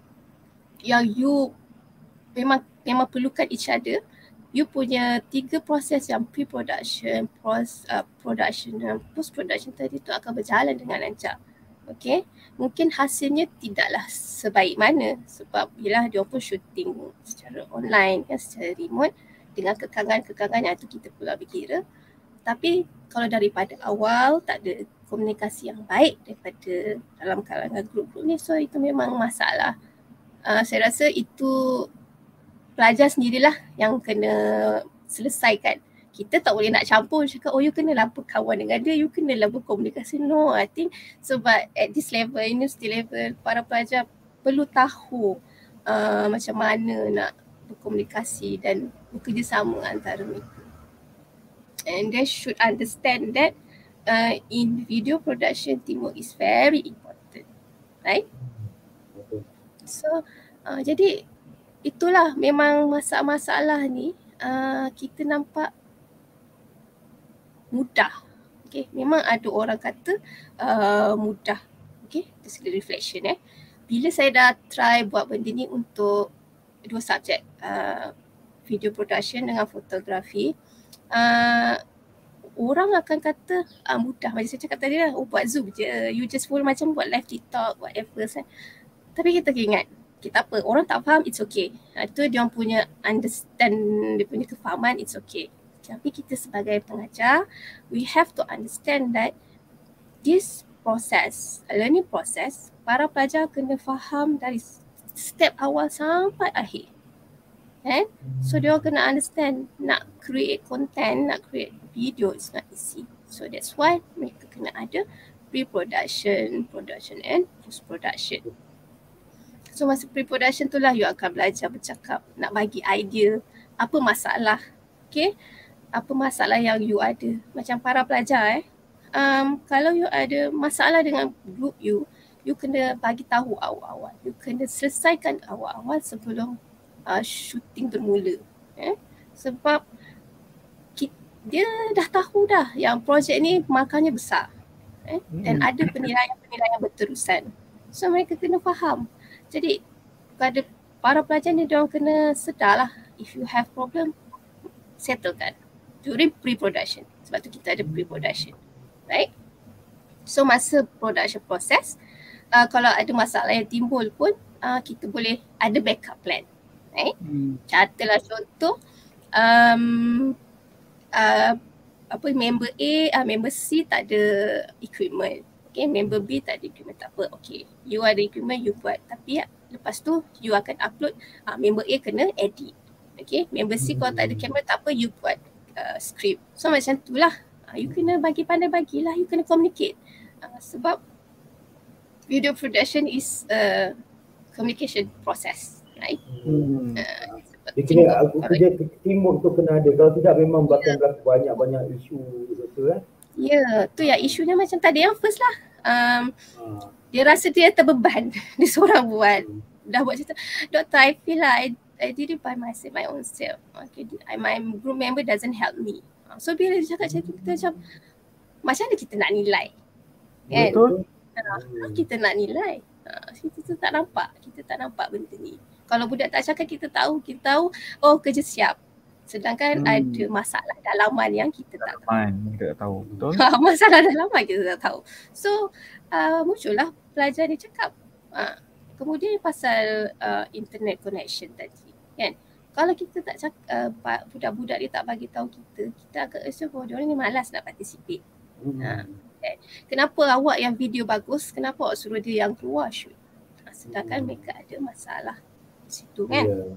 yang you memang memang perlukan each other, you punya tiga proses yang pre-production, pros, uh, production dan post-production tadi tu akan berjalan dengan lancar. Okay, mungkin hasilnya tidaklah sebaik mana sebab bila dia pun shooting secara online kan, secara remote dengan kekangan-kekangan yang tu kita pula berkira. Tapi kalau daripada awal tak ada komunikasi yang baik daripada dalam kalangan grup-grup ni, so itu memang masalah. Uh, saya rasa itu pelajar sendirilah yang kena selesaikan. Kita tak boleh nak campur cakap oh you kenalah berkawan dengan dia, you kenalah berkomunikasi. No, I think sebab at this level, university level, para pelajar perlu tahu uh, macam mana nak berkomunikasi dan bekerjasama antara mereka. And they should understand that uh, in video production, teamwork is very important. Right? So, uh, jadi itulah memang masalah-masalah ni uh, kita nampak mudah. Okay, memang ada orang kata uh, mudah. Okay, dari segi reflection eh. Bila saya dah try buat benda ni untuk dua subjek, uh, video production dengan fotografi, uh, orang akan kata uh, mudah. Macam saya cakap tadi lah, oh buat Zoom je, you just follow macam buat live TikTok, whatever. Tapi kita ingat, kita apa, orang tak faham, it's okay. Itu dia orang punya understand, dia punya kefahaman, it's okay. Tapi kita sebagai pengajar, we have to understand that this process, learning process, para pelajar kena faham dari step awal sampai akhir. Kan? So dia orang kena understand, nak create content, nak create video, it's not easy. So that's why mereka kena ada pre-production, production and post-production. So masa pre-production tu lah you akan belajar bercakap, nak bagi idea, apa masalah, okay? Apa masalah yang you ada. Macam para pelajar eh, um, kalau you ada masalah dengan group you, you kena bagi tahu awal-awal. You kena selesaikan awal-awal sebelum uh, shooting bermula. Eh? Sebab kita, dia dah tahu dah yang projek ni markahnya besar. Eh? Dan ada penilaian-penilaian berterusan. So mereka kena faham. Jadi pada para pelajar ni, diorang kena sedar lah, if you have problem, settlekan during pre-production. Sebab tu kita ada pre-production. Right? So masa production process, uh, kalau ada masalah yang timbul pun uh, kita boleh ada backup plan. Right? Hmm. Katalah contoh um, uh, apa member A, uh, member C tak ada equipment. Okay, member B tak ada equipment, tak apa. Okay, you ada equipment, you buat. Tapi ya, lepas tu you akan upload, uh, member A kena edit. Okay, member C kalau tak ada kamera tak apa, you buat uh, script. So macam tu lah. Uh, you kena bagi pandai-bagilah, you kena communicate. Uh, sebab video production is a communication process. Right? Hmm. Uh, Dia kena aku kerja teamwork tu kena ada. Kalau tidak memang bakal berlaku banyak-banyak isu betul eh. Ya, yeah, tu ya isunya macam tadi yang first lah. Um, ha. Dia rasa dia terbeban. Dia seorang buat. Dah buat cerita. Doctor, I feel lah I, I did it by myself, my own self. Okay, I, my group member doesn't help me. So bila dia cakap macam tu, kita macam macam mana kita nak nilai? Kan? Betul. Ha, kita nak nilai. Ha, kita tu tak nampak. Kita tak nampak benda ni. Kalau budak tak cakap kita tahu, kita tahu oh kerja siap. Sedangkan hmm. ada masalah dalaman yang kita tak tahu. Dalaman kita tak tahu. Betul? Masalah dalaman kita tak tahu. So uh, muncullah pelajar ni cakap. Uh, kemudian pasal uh, internet connection tadi. Kan? Kalau kita tak cakap, uh, budak-budak dia tak bagi tahu kita, kita agak assume bahawa diorang ni malas nak participate. Hmm. Uh, kan? Kenapa awak yang video bagus, kenapa awak suruh dia yang keluar shoot? Uh, sedangkan hmm. mereka ada masalah situ kan. Yeah.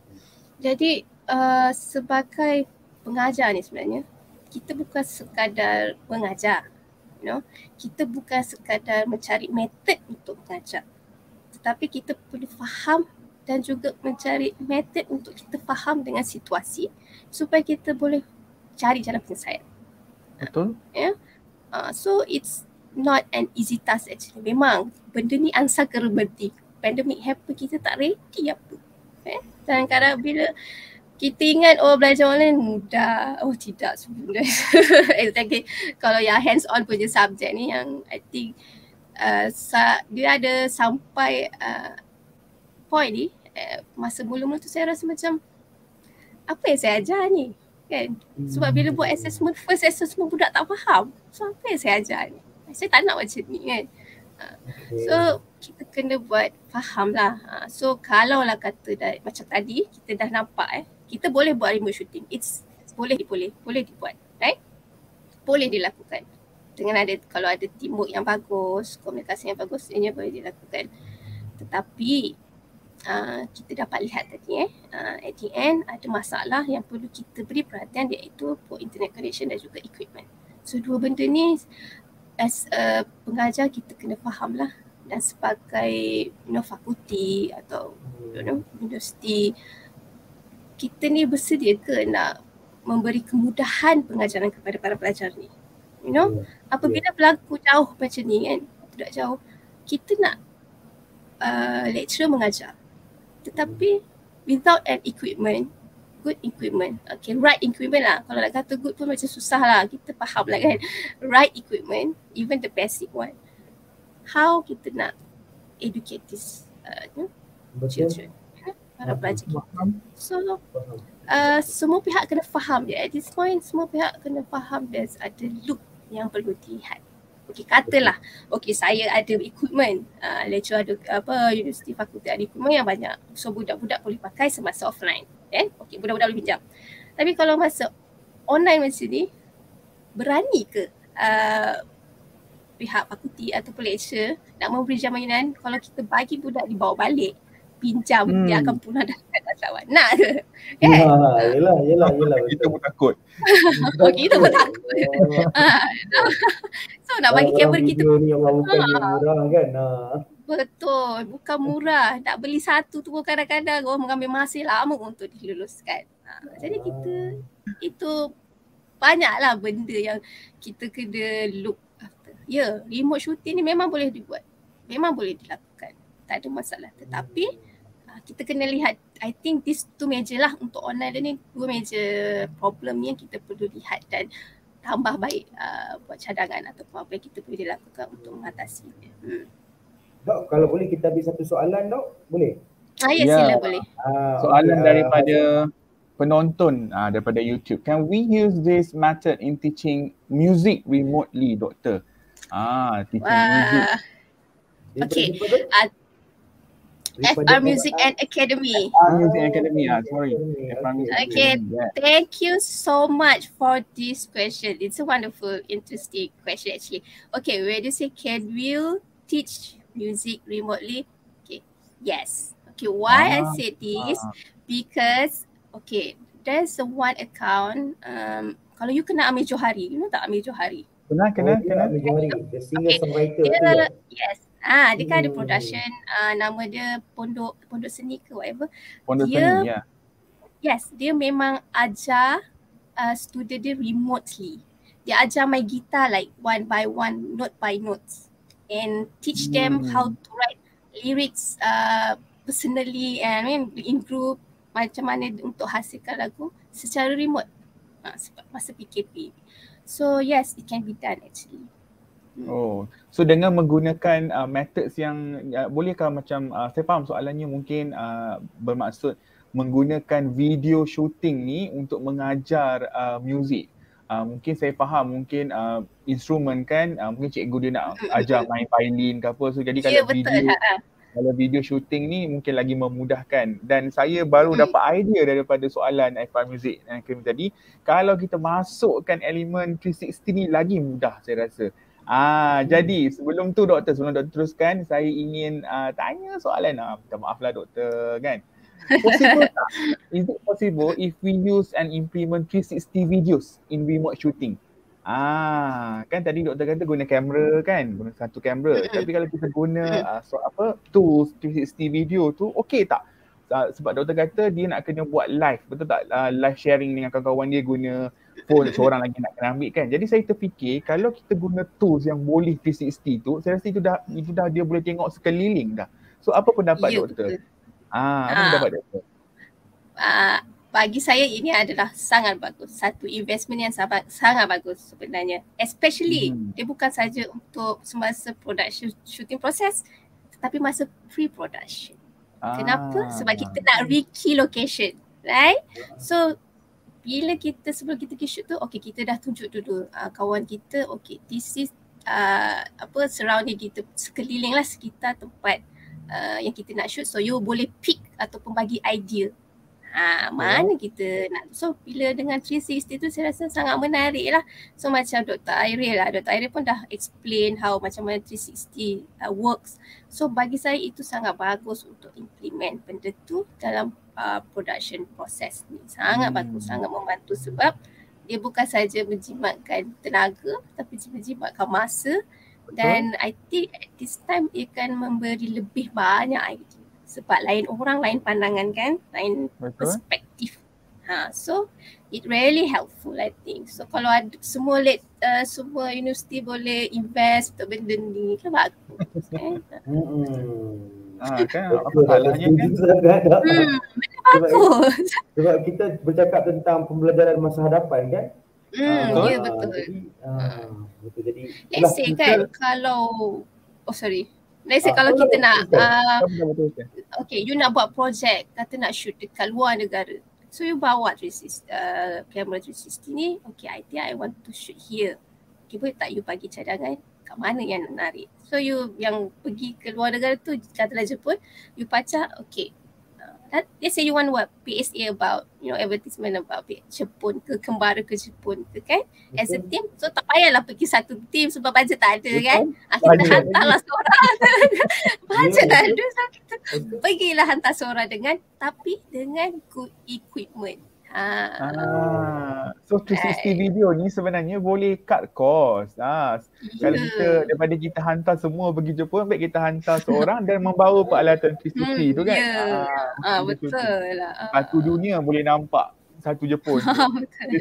Jadi uh, sebagai pengajar ni sebenarnya kita bukan sekadar mengajar, you know. Kita bukan sekadar mencari metod untuk mengajar. Tetapi kita perlu faham dan juga mencari metod untuk kita faham dengan situasi supaya kita boleh cari jalan penyelesaian. Betul? Ya. Yeah? Uh, so it's not an easy task actually. Memang benda ni unsung berhenti. Pandemic happen, kita tak ready apa. Eh? Dan kadang bila kita ingat oh belajar online mudah, oh tidak sebenarnya. Exactly. Kalau yang hands on punya subjek ni yang I think uh, sa- dia ada sampai uh, point ni uh, masa mula-mula tu saya rasa macam apa yang saya ajar ni kan. Sebab bila buat assessment, first assessment budak tak faham. So apa yang saya ajar ni? Saya tak nak macam ni kan. Uh, so kita kena buat faham lah. Ha, so kalau lah kata dah, macam tadi kita dah nampak eh, kita boleh buat remote shooting. It's, it's boleh, boleh, boleh dibuat. Right? Boleh dilakukan. Dengan ada, kalau ada teamwork yang bagus, komunikasi yang bagus, ini boleh dilakukan. Tetapi uh, kita dapat lihat tadi eh, uh, at the end ada masalah yang perlu kita beri perhatian iaitu for internet connection dan juga equipment. So dua benda ni as a pengajar kita kena faham lah. Dan sebagai you know, fakulti atau you know, universiti, kita ni bersedia ke nak memberi kemudahan pengajaran kepada para pelajar ni? You know, apabila berlaku jauh macam ni kan, budak jauh, kita nak uh, lecturer mengajar. Tetapi without an equipment, good equipment, okay, right equipment lah. Kalau nak kata good pun macam susah lah, kita faham lah kan. Right equipment, even the basic one. How kita nak educate this uh, you know, children, you know, para pelajar kita. So uh, semua pihak kena faham je. At this point semua pihak kena faham there's ada loop yang perlu dilihat. Okay, katalah okay saya ada equipment, uh, lecturer ada apa, universiti fakulti ada equipment yang banyak. So budak-budak boleh pakai semasa offline. Kan? Okay, budak-budak boleh pinjam. Tapi kalau masa online macam ni, berani ke uh, pihak fakulti atau lecturer nak memberi jaminan kalau kita bagi budak dibawa balik pinjam hmm. dia akan punah dalam keadaan selamat. Nak ke? Kan? Nah, yelah, yelah, yelah. Kita pun takut. Oh, kita pun takut. ha. So nak bagi kamera kita ni yang bukan ha. murah kan. Nah. Betul, bukan murah. Nak beli satu tu pun kadang-kadang orang mengambil masa lama untuk diluluskan. Ha. Jadi kita itu banyaklah benda yang kita kena look. Ya, yeah, remote shooting ni memang boleh dibuat. Memang boleh dilakukan. Tak ada masalah. Tetapi uh, kita kena lihat, I think these two major lah untuk online learning, dua major problem yang kita perlu lihat dan tambah baik uh, buat cadangan ataupun apa yang kita boleh lakukan untuk mengatasi. Hmm. Dok, kalau boleh kita ambil satu soalan dok, boleh? Ah, ya, yeah. Sila boleh. Uh, soalan okay, daripada uh, penonton uh, daripada YouTube. Can we use this method in teaching music remotely, Doktor? Ah, teaching music. Wah. Daripada Okay. siapa tu? Uh, F Daripada R Music and Academy. F R Music Academy. Ah, sorry. Academy. F R Music Okay, Academy. Yeah. thank you so much for this question. It's a wonderful, interesting question actually. Okay, when you say can you teach music remotely? Okay, yes. Okay, why I Ah, said this? ah. Because, okay, there's a one account. Um, kalau you kenal Amir Johari, you know tak Amir Johari? Kenal, kenal, Oh, dia kenal. Amir Johari, the singer Okay, songwriter dia, tu ya. yes. Ah, dia kan ada Hmm. production, uh, nama dia Pondok Pondok Seni ke whatever. Pondok Dia Seni, ya. Yes, dia memang ajar uh, student dia remotely. Dia ajar main gitar like one by one, note by notes, and teach them how Hmm. to write lyrics uh, personally and I mean in group, macam mana untuk hasilkan lagu secara remote uh, sebab masa P K P. So yes, it can be done actually. Oh, so dengan menggunakan uh, methods yang uh, bolehkah macam uh, saya faham soalannya mungkin uh, bermaksud menggunakan video shooting ni untuk mengajar uh, muzik. Uh, mungkin saya faham mungkin uh, instrumen kan uh, mungkin cikgu dia nak ajar main violin ke apa, so jadi Ya, kalau betul. video Ha. kalau video shooting ni mungkin lagi memudahkan. Dan saya baru dapat idea daripada soalan F R Music Academy tadi, kalau kita masukkan elemen three sixty ni lagi mudah saya rasa. Ah, hmm. Jadi sebelum tu doktor, sebelum doktor teruskan, saya ingin uh, tanya soalan. Ah, minta maaf lah doktor kan. Possible tak? Is it possible if we use and implement three sixty videos in remote shooting? Ah, kan tadi doktor kata guna kamera kan, guna satu kamera. Tapi kalau kita guna uh, so apa tools three sixty video tu, okey tak? Uh, sebab doktor kata dia nak kena buat live, betul tak? Uh, live sharing dengan kawan-kawan dia guna phone, seorang lagi nak kena ambil kan. Jadi saya terfikir kalau kita guna tools yang boleh three sixty tu, saya rasa itu dah itu dah dia boleh tengok sekeliling dah. So apa pendapat Ya, doktor? betul. Ah, apa Ah. pendapat doktor? Uh, bagi saya ini adalah sangat bagus. Satu investment yang sangat, sangat bagus sebenarnya. Especially Hmm. dia bukan saja untuk semasa production shooting proses, tetapi masa pre-production. Kenapa? Sebab kita nak rekey location, right? So bila kita sebelum kita pergi shoot tu, okay kita dah tunjuk dulu uh, kawan kita, okay this is uh, apa surrounding kita, sekeliling lah sekitar tempat uh, yang kita nak shoot. So you boleh pick ataupun bagi idea. Ha, mana kita nak. So bila dengan three sixty tu saya rasa sangat menarik lah. So macam Doktor Airil lah, Doktor Airil pun dah explain how macam mana three sixty uh, works. So bagi saya itu sangat bagus untuk implement benda tu dalam uh, production process ni. Sangat hmm. bagus, sangat membantu sebab dia bukan saja menjimatkan tenaga tapi menjimatkan masa. Betul. Dan I think at this time ia akan memberi lebih banyak idea. Sebab lain orang, lain pandangan kan, lain Betul. perspektif. Ha, so it really helpful I think. So kalau ada semua let, uh, semua universiti boleh invest untuk benda ni kan bagus kan. Hmm. Ah, kan apa salahnya kan? Hmm, benda bagus. Sebab kita bercakap tentang pembelajaran masa hadapan kan. Hmm, ah, ya betul. Jadi, ah, betul. Jadi let's say kan kalau oh sorry. Let's say ah, kalau kita nak uh, okay, you nak buat projek, kata nak shoot dekat luar negara. So you bawa three sixty, uh, kamera three sixty ni, okay I think I want to shoot here. Okay, boleh tak you bagi cadangan kat mana yang nak narik. So you yang pergi ke luar negara tu, katalah Jepun, you pacak, okay. Uh, let's say you want what P S A about, you know, advertisement about Jepun ke, kembara ke Jepun ke kan. As a team, so tak payahlah pergi satu team sebab bajet tak ada kan. Ah, kita hantarlah seorang. Bajet tak ada, so kita pergilah hantar seorang dengan, tapi dengan good equipment. Ha. Ah, so three sixty right. video ni sebenarnya boleh cut cost. Ah, yeah. Kalau kita daripada kita hantar semua pergi Jepun, baik kita hantar seorang dan membawa peralatan three sixty hmm, tu kan. Yeah. Ah, ah betul lah. Satu dunia boleh nampak satu Jepun. Betul.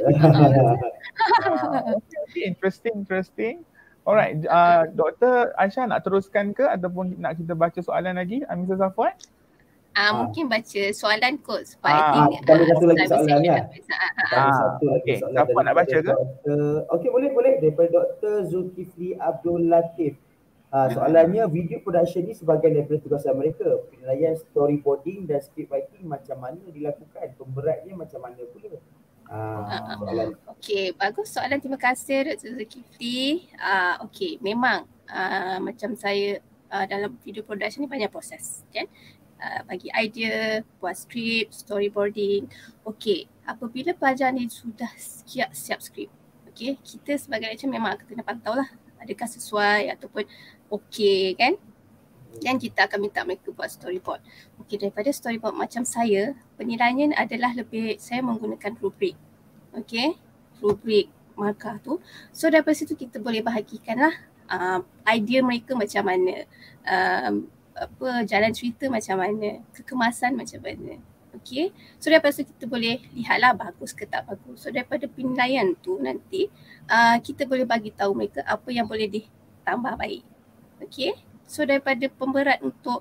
ah, okay, interesting, interesting. Alright, uh, Doktor Aisyah nak teruskan ke ataupun nak kita baca soalan lagi? Mister Safwan? Ah, ah, mungkin baca soalan kot sebab ah, I think ah, ada satu lagi soalan ya. Ah, satu lagi okay. soalan. Siapa nak baca ke? Okey, boleh boleh daripada Doktor Zulkifli Abdul Latif. Ah, soalannya video production ni sebagai daripada tugasan mereka. Penilaian storyboarding dan script writing macam mana dilakukan? Pemberatnya macam mana pula? Ah, Uh, soalan. Okey, bagus soalan. Terima kasih Doktor Zulkifli. Uh, Okey, memang uh, macam saya uh, dalam video production ni banyak proses, kan? Uh, bagi idea, buat skrip, storyboarding. Okey, apabila pelajar ni sudah siap siap skrip, okey, kita sebagai lecturer memang akan kena pantau lah adakah sesuai ataupun okey, kan? Dan kita akan minta mereka buat storyboard. Okey, daripada storyboard macam saya, penilaiannya adalah lebih saya menggunakan rubrik. Okey, rubrik markah tu. So daripada situ kita boleh bahagikanlah uh, idea mereka macam mana, um, apa jalan cerita macam mana, kekemasan macam mana. Okey, so daripada situ kita boleh lihatlah bagus ke tak bagus. So daripada penilaian tu nanti uh, kita boleh bagi tahu mereka apa yang boleh ditambah baik. Okey, so daripada pemberat untuk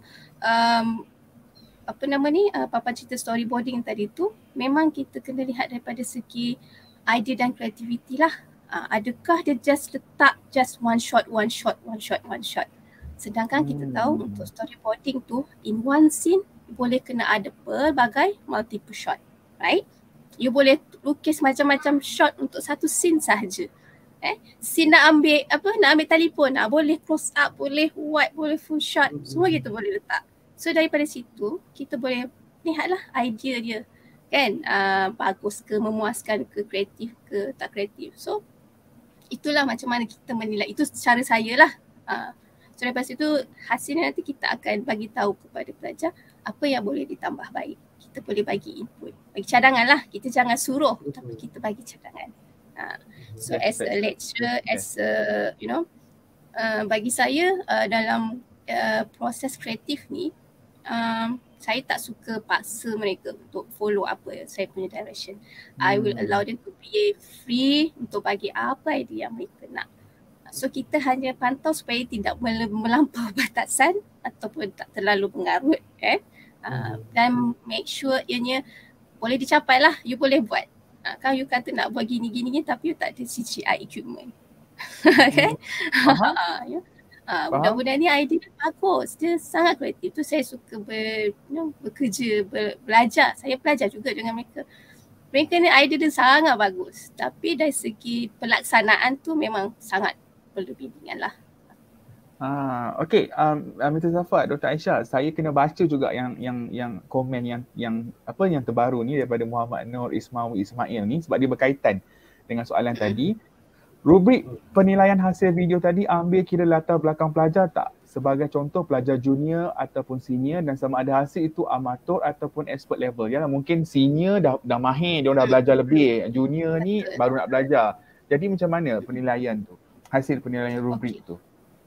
um, apa nama ni uh, papan cerita storyboarding tadi tu, memang kita kena lihat daripada segi idea dan kreativiti lah. Uh, adakah dia just letak just one shot, one shot, one shot, one shot. Sedangkan kita tahu untuk storyboarding tu in one scene boleh kena ada pelbagai multiple shot, right? You boleh lukis macam-macam shot untuk satu scene sahaja. Eh, scene nak ambil apa, nak ambil telefon, ah, boleh close up, boleh wide, boleh full shot, semua kita boleh letak. So daripada situ kita boleh lihatlah idea dia, kan? Uh, bagus ke, memuaskan ke, kreatif ke, tak kreatif. So itulah macam mana kita menilai. Itu cara saya lah. Uh, So daripada situ hasilnya nanti kita akan bagi tahu kepada pelajar apa yang boleh ditambah baik. Kita boleh bagi input, bagi cadangan lah. Kita jangan suruh tapi kita bagi cadangan. Uh, so as a lecturer, as a you know, uh, bagi saya uh, dalam uh, proses kreatif ni, um, saya tak suka paksa mereka untuk follow apa saya punya direction. Hmm. I will allow them to be free untuk bagi apa idea yang mereka nak. So kita hanya pantau supaya tidak melampau batasan ataupun tak terlalu mengarut, eh? Uh, dan make sure ianya boleh dicapai lah, you boleh buat. Uh, kan you kata nak buat gini-gini tapi you tak ada C G I equipment. Kan? Faham? Ya. Uh, budak-budak ni idea dia bagus, dia sangat kreatif. Tu saya suka ber, you know, bekerja, ber, belajar. Saya belajar juga dengan mereka. Mereka ni idea dia sangat bagus. Tapi dari segi pelaksanaan tu memang sangat perlu bimbingan lah. Ah, okey. Um, Mister Zafar, Doktor Aisyah, saya kena baca juga yang yang yang komen yang yang apa yang terbaru ni daripada Muhammad Nur Ismail Ismail ni sebab dia berkaitan dengan soalan tadi. Rubrik penilaian hasil video tadi ambil kira latar belakang pelajar tak? Sebagai contoh pelajar junior ataupun senior dan sama ada hasil itu amatur ataupun expert level. Ya, mungkin senior dah dah mahir, dia dah belajar lebih. Junior ni baru nak belajar. Jadi macam mana penilaian tu? Hasil penilaian rubrik okay. tu.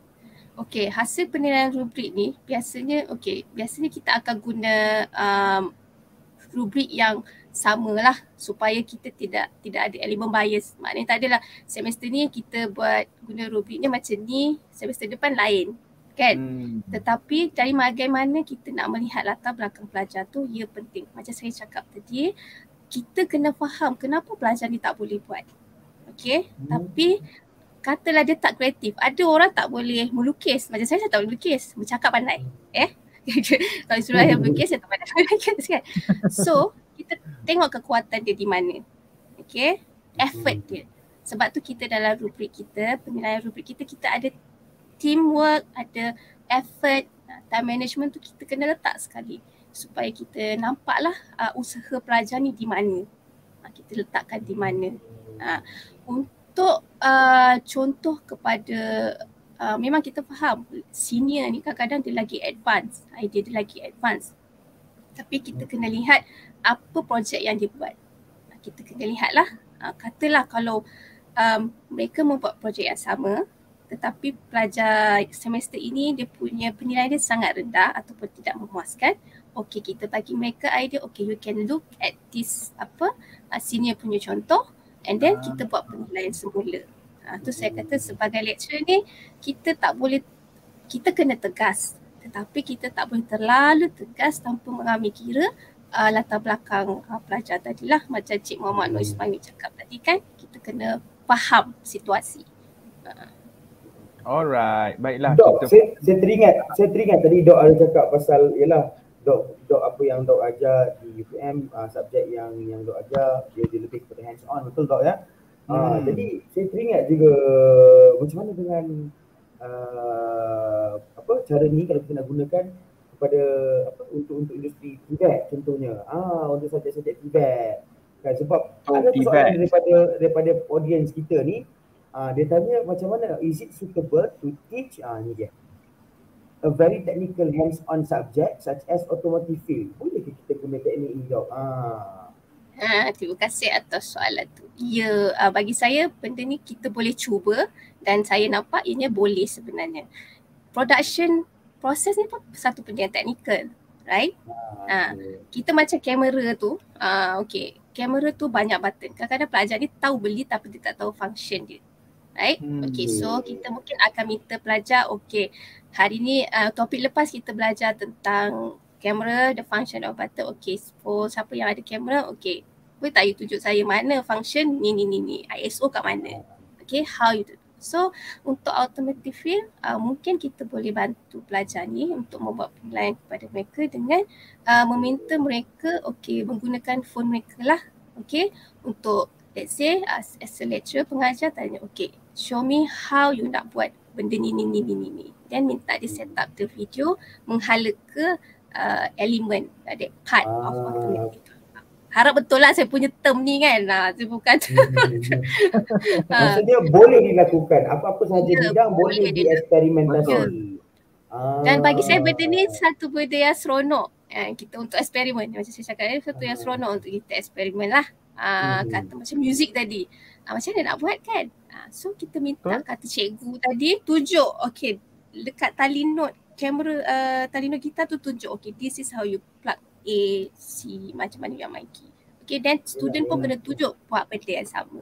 Okey, hasil penilaian rubrik ni biasanya okey, biasanya kita akan guna um, rubrik yang samalah supaya kita tidak tidak ada elemen bias. Maknanya tak adalah semester ni kita buat guna rubriknya macam ni, semester depan lain, kan? Hmm. Tetapi dari bagaimana kita nak melihat latar belakang pelajar tu, ia penting. Macam saya cakap tadi, kita kena faham kenapa pelajar ni tak boleh buat. Okey, hmm. tapi katalah dia tak kreatif. Ada orang tak boleh melukis. Macam saya, saya tak boleh melukis. Bercakap pandai. Eh? Kalau suruh saya melukis, saya tak pandai melukis kan. So, kita tengok kekuatan dia di mana. Okay? Effort dia. Sebab tu kita dalam rubrik kita, penilaian rubrik kita, kita ada teamwork, ada effort, time management tu kita kena letak sekali. Supaya kita nampaklah uh, usaha pelajar ni di mana. Uh, kita letakkan di mana. Uh, Untuk uh, contoh kepada, uh, memang kita faham senior ni kadang-kadang dia lagi advance, idea dia lagi advance. Tapi kita kena lihat apa projek yang dia buat. Kita kena lihatlah, uh, katalah kalau um, mereka membuat projek yang sama tetapi pelajar semester ini dia punya penilaian dia sangat rendah ataupun tidak memuaskan. Okey, kita bagi mereka idea, okay you can look at this apa uh, senior punya contoh. And then kita buat penilaian semula. Ha, tu saya kata sebagai lecturer ni, kita tak boleh, kita kena tegas. Tetapi kita tak boleh terlalu tegas tanpa mengambil kira uh, latar belakang uh, pelajar tadilah. Macam Cik Muhammad Nur Ismail cakap tadi kan, kita kena faham situasi. Uh. Alright, baiklah. Dok, kita... saya, saya teringat, saya teringat tadi Dok ada cakap pasal, yalah, dok dok apa yang dok ajar di U P M, uh, subjek yang yang dok ajar dia, dia lebih kepada hands on, betul dok ya? Uh, Hmm. Jadi saya teringat juga macam mana dengan uh, apa cara ni kalau kita nak gunakan kepada apa untuk untuk industri T V E T contohnya. Ah untuk subjek-subjek T V E T kan, sebab Oh, ada T V E T. persoalan daripada daripada audience kita ni. Ah dia tanya macam mana, is it suitable to teach, ah ni dia, a very technical hands-on subject such as automotive field. Boleh ke kita guna teknik ini dok? Ah. Ha, terima kasih atas soalan tu. Ya, uh, bagi saya benda ni kita boleh cuba dan saya nampak ianya boleh sebenarnya. Production proses ni pun satu benda yang teknikal, right? Ah, Ha, kita macam kamera tu, uh, okay, kamera tu banyak button. Kadang-kadang pelajar ni tahu beli tapi dia tak tahu function dia. Right? Hmm. Okay, so kita mungkin akan minta pelajar, okay, hari ni uh, topik lepas kita belajar tentang kamera, the function of button. Okay, for siapa yang ada kamera, okay, boleh tak you tunjuk saya mana function ni ni ni ni, I S O kat mana. Okay, how you do. So untuk automotive field, uh, mungkin kita boleh bantu pelajar ni untuk membuat penilaian kepada mereka dengan uh, meminta mereka, okay, menggunakan phone mereka lah, okay, untuk let's say uh, as a lecturer, pengajar tanya, okay, show me how you nak buat benda ni ni ni ni ni ni. Then minta dia set up the video menghala ke uh, elemen, uh, that part of Ah. automatic. Harap betul lah saya punya term ni kan. Nah, saya bukan Maksudnya boleh dilakukan apa-apa sahaja Ya, bidang boleh boleh dieksperimentasi. Ah. Dan bagi saya benda ni satu benda yang seronok. Eh, kita untuk eksperimen. Macam saya cakap tadi, satu yang seronok untuk kita eksperimen lah. Uh, Hmm. Kata macam muzik tadi. Uh, macam mana nak buat kan? Uh, so kita minta, Betul. kata cikgu tadi tunjuk, okay, dekat tali note kamera, uh, tali note kita tu tunjuk, okay, this is how you plug A, C, macam mana yang main key. Okay, then student pun kena tunjuk buat benda yang sama.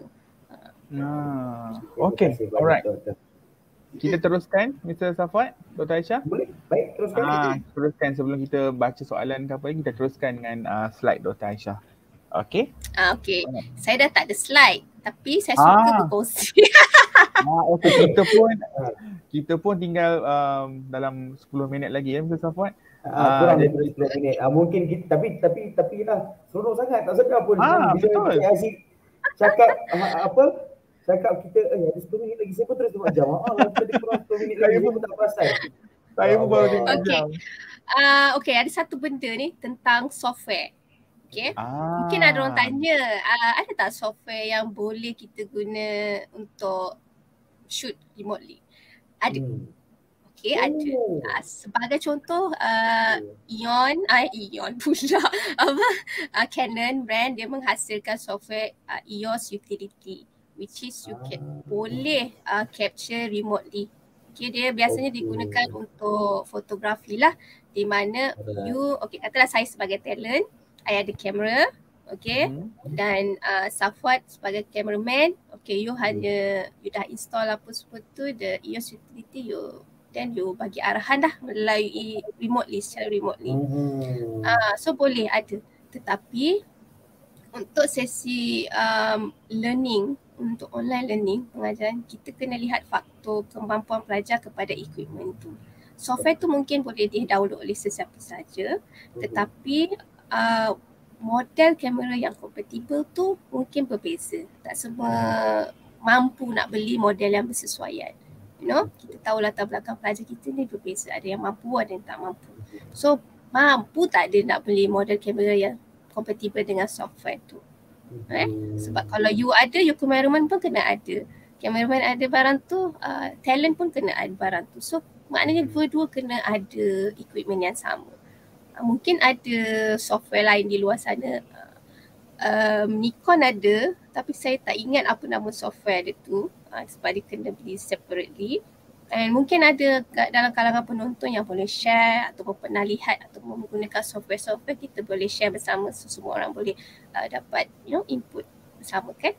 Nah, Terima okay, kasih banyak, alright. doktor. Kita teruskan, Mister Safwan, Doktor Aisyah. Boleh? Baik, teruskan. Ah, teruskan sebelum kita baca soalan ke apa lagi, kita teruskan dengan uh, slide Doktor Aisyah. Okay. Ah, okay, Alright. saya dah tak ada slide tapi saya suka Ah. berkongsi. Ah, okay, kita pun kita pun tinggal um, dalam sepuluh minit lagi ya, Mister Safwan. Ah, kurang Ah, daripada sepuluh minit. Ah, mungkin kita, tapi tapi tapi lah seronok sangat, tak sedar pun. Ah, Bila betul. kita asyik cakap ah, apa? Cakap kita eh ada sepuluh minit lagi, saya pun terus tengok jam. Ah, lah kita ada kurang sepuluh minit lagi, Saya saya pun- pun tak perasan. Saya pun baru tengok Okay. jam. Ah, okay, ada satu benda ni tentang software. Okay. Ah. Mungkin ada orang tanya, uh, ada tak software yang boleh kita guna untuk shoot remotely? Ada. Hmm. Okay, ada. Oh. Uh, sebagai contoh, uh, Eon, uh, Eon pula, apa, uh, Canon brand dia menghasilkan software uh, E O S Utility, which is you can boleh uh, capture remotely. Okay, dia biasanya Okay. digunakan untuk fotografi lah, di mana you, okay, katalah saya sebagai talent, I ada kamera, okay, Hmm. dan uh, Safwan sebagai cameraman, okay, you hanya, you dah install apa semua tu, the E O S Utility, you, then you bagi arahan dah melalui remotely, secara remotely. Hmm. Ah, so boleh ada. Tetapi untuk sesi um, learning, untuk online learning, pengajaran, kita kena lihat faktor kemampuan pelajar kepada equipment tu. Software tu mungkin boleh di-download oleh sesiapa saja, tetapi uh, model kamera yang kompatibel tu mungkin berbeza. Tak semua mampu nak beli model yang bersesuaian. You know, kita tahu latar belakang pelajar kita ni berbeza. Ada yang mampu, ada yang tak mampu. So, mampu tak dia nak beli model kamera yang kompatibel dengan software tu. Eh? Sebab kalau you ada, you cameraman pun kena ada. Cameraman ada barang tu, uh, talent pun kena ada barang tu. So, maknanya dua-dua kena ada equipment yang sama. Uh, mungkin ada software lain di luar sana. Uh, um, Nikon ada, tapi saya tak ingat apa nama software dia tu. Uh, sebab dia kena beli separately. And mungkin ada kat dalam kalangan penonton yang boleh share ataupun pernah lihat ataupun menggunakan software-software, kita boleh share bersama, so semua orang boleh uh, dapat, you know, input bersama kan.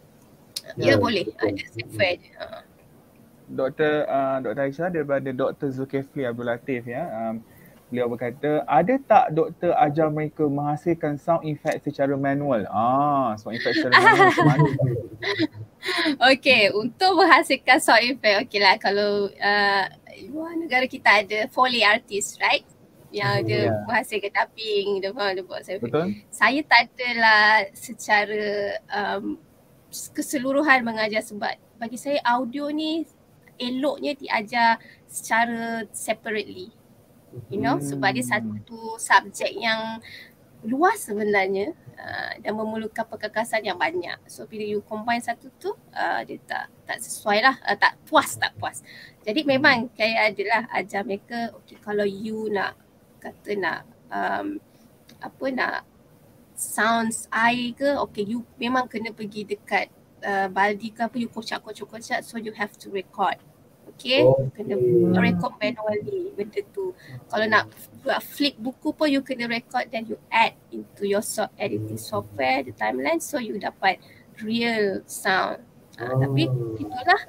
Ya, Ya, boleh betul. ada software je. Uh. Doktor uh, Doktor Aisyah daripada Doktor Zulkifli Abdul Latif ya. Um, beliau berkata, ada tak doktor ajar mereka menghasilkan sound effect secara manual? Ah, sound effect secara manual macam mana? Okay, untuk menghasilkan sound effect, okay lah kalau uh, luar negara kita ada Foley artist, right? yang dia Yeah. menghasilkan dubbing, dia, dia buat saya. Betul? Saya tak adalah secara um, keseluruhan mengajar sebab bagi saya audio ni eloknya diajar secara separately. You know, sebab dia satu subjek yang luas sebenarnya uh, dan memerlukan perkakasan yang banyak. So bila you combine satu tu uh, dia tak tak sesuai lah, uh, tak puas tak puas. Jadi memang saya adalah ajar mereka, okay, kalau you nak kata nak um, apa nak sounds air ke, okay, you memang kena pergi dekat uh, baldi ke apa, you kocak-kocak-kocak, so you have to record. Okay, Okay. you kena record manually benda tu. Kalau nak buat flip buku pun you kena record, then you add into your so- editing software, the timeline, so you dapat real sound. Uh, Oh. Tapi itulah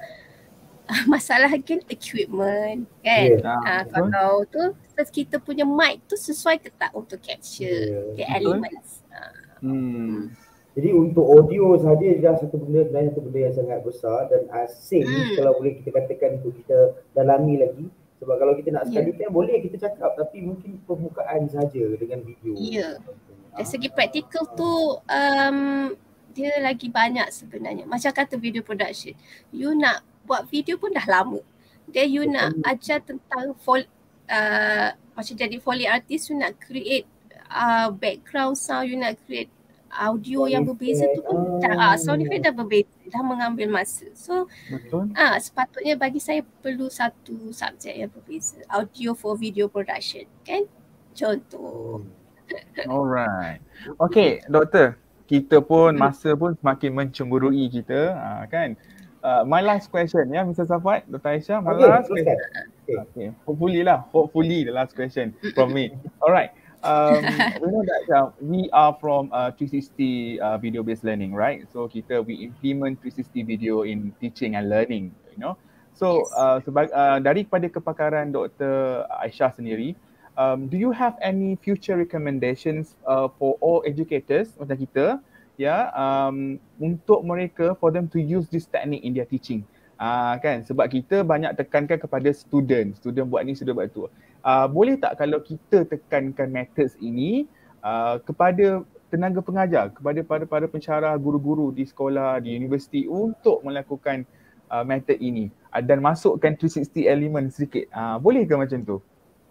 masalah kan equipment kan. Yeah. Ah, Ah, betul. kalau tu first kita punya mic tu sesuai ke tak untuk capture Yeah. the Betul. elements. Ah, Hmm. Jadi untuk audio sahaja dah satu benda sebenarnya satu benda yang sangat besar dan asing Hmm. kalau boleh kita katakan untuk kita dalami lagi. Sebab kalau kita nak Ya. sekali time boleh kita cakap tapi mungkin permukaan saja dengan video. Ya. Dari segi praktikal tu um, dia lagi banyak sebenarnya. Macam kata video production, you nak buat video pun dah lama. Then you nak ajar tentang fol, uh, macam jadi foley artist, you nak create uh, background sound, you nak create audio Sound yang berbeza tu effect. pun dah, ah, sound effect dah berbeza, dah mengambil masa. So Betul. ah sepatutnya bagi saya perlu satu subjek yang berbeza, audio for video production kan. Contoh. Alright. Okay, doktor. Kita pun masa pun semakin mencemburui kita, uh, kan. Uh, my last question ya, Mister Safat, Doktor Aisyah, my Okay, last teruskan. question. Okay. Okay, hopefully lah, hopefully the last question from me. Alright. Um, we know that uh, we are from uh, three sixty uh, video based learning, right? So kita we implement three sixty video in teaching and learning, you know. So Yes. uh, sebag- uh, daripada kepakaran Doktor Aisyah sendiri, um, do you have any future recommendations uh, for all educators macam kita, ya, um, untuk mereka for them to use this technique in their teaching? Ah uh, kan, sebab kita banyak tekankan kepada student, student buat ni, student buat tu. Uh, boleh tak kalau kita tekankan methods ini uh, kepada tenaga pengajar, kepada para para pensyarah, guru-guru di sekolah, di universiti untuk melakukan uh, method ini uh, dan masukkan three sixty element sedikit. Uh, boleh ke macam tu?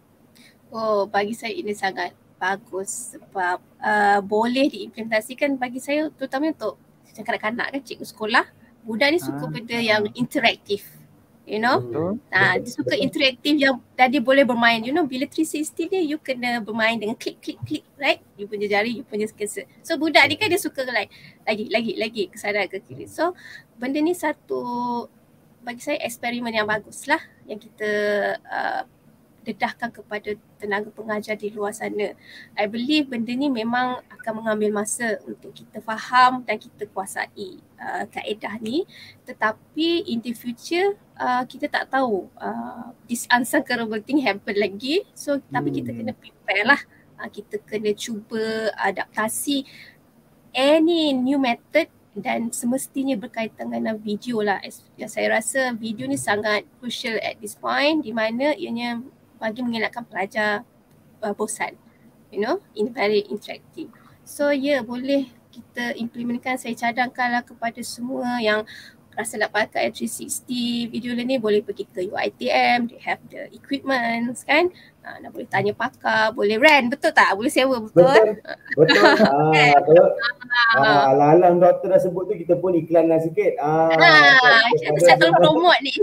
Oh, bagi saya ini sangat bagus sebab uh, boleh diimplementasikan bagi saya, terutama untuk kanak-kanak kan, cikgu sekolah. Budak ni suka Ah. benda yang interaktif, you know. Betul. Ah, dia suka interaktif yang dan dia boleh bermain. You know, bila three sixty ni you kena bermain dengan klik klik klik, right? You punya jari, you punya cursor. So budak ni kan dia suka like lagi lagi lagi ke sana ke kiri. So benda ni satu bagi saya eksperimen yang bagus lah yang kita uh, dedahkan kepada tenaga pengajar di luar sana. I believe benda ni memang akan mengambil masa untuk kita faham dan kita kuasai uh, kaedah ni. Tetapi in the future uh, kita tak tahu uh, this unsubscribable thing happen lagi. So tapi kita kena prepare lah. Uh, kita kena cuba adaptasi any new method dan semestinya berkaitan dengan video lah. Yang saya rasa video ni sangat crucial at this point di mana ianya bagi mengelakkan pelajar uh, bosan, you know, in very interactive. So ya, yeah, boleh kita implementkan. Saya cadangkanlah kepada semua yang rasa nak pakai three sixty video learning, boleh pergi ke U I T M, they have the equipments kan. Uh, nak boleh tanya pakar, boleh rent, betul tak? Boleh sewa, betul? Betul. Betul. Ah, kalau ah, alang-alang doktor dah sebut tu kita pun iklanlah sikit. Ah, Ah, kita saya tolong promote ni.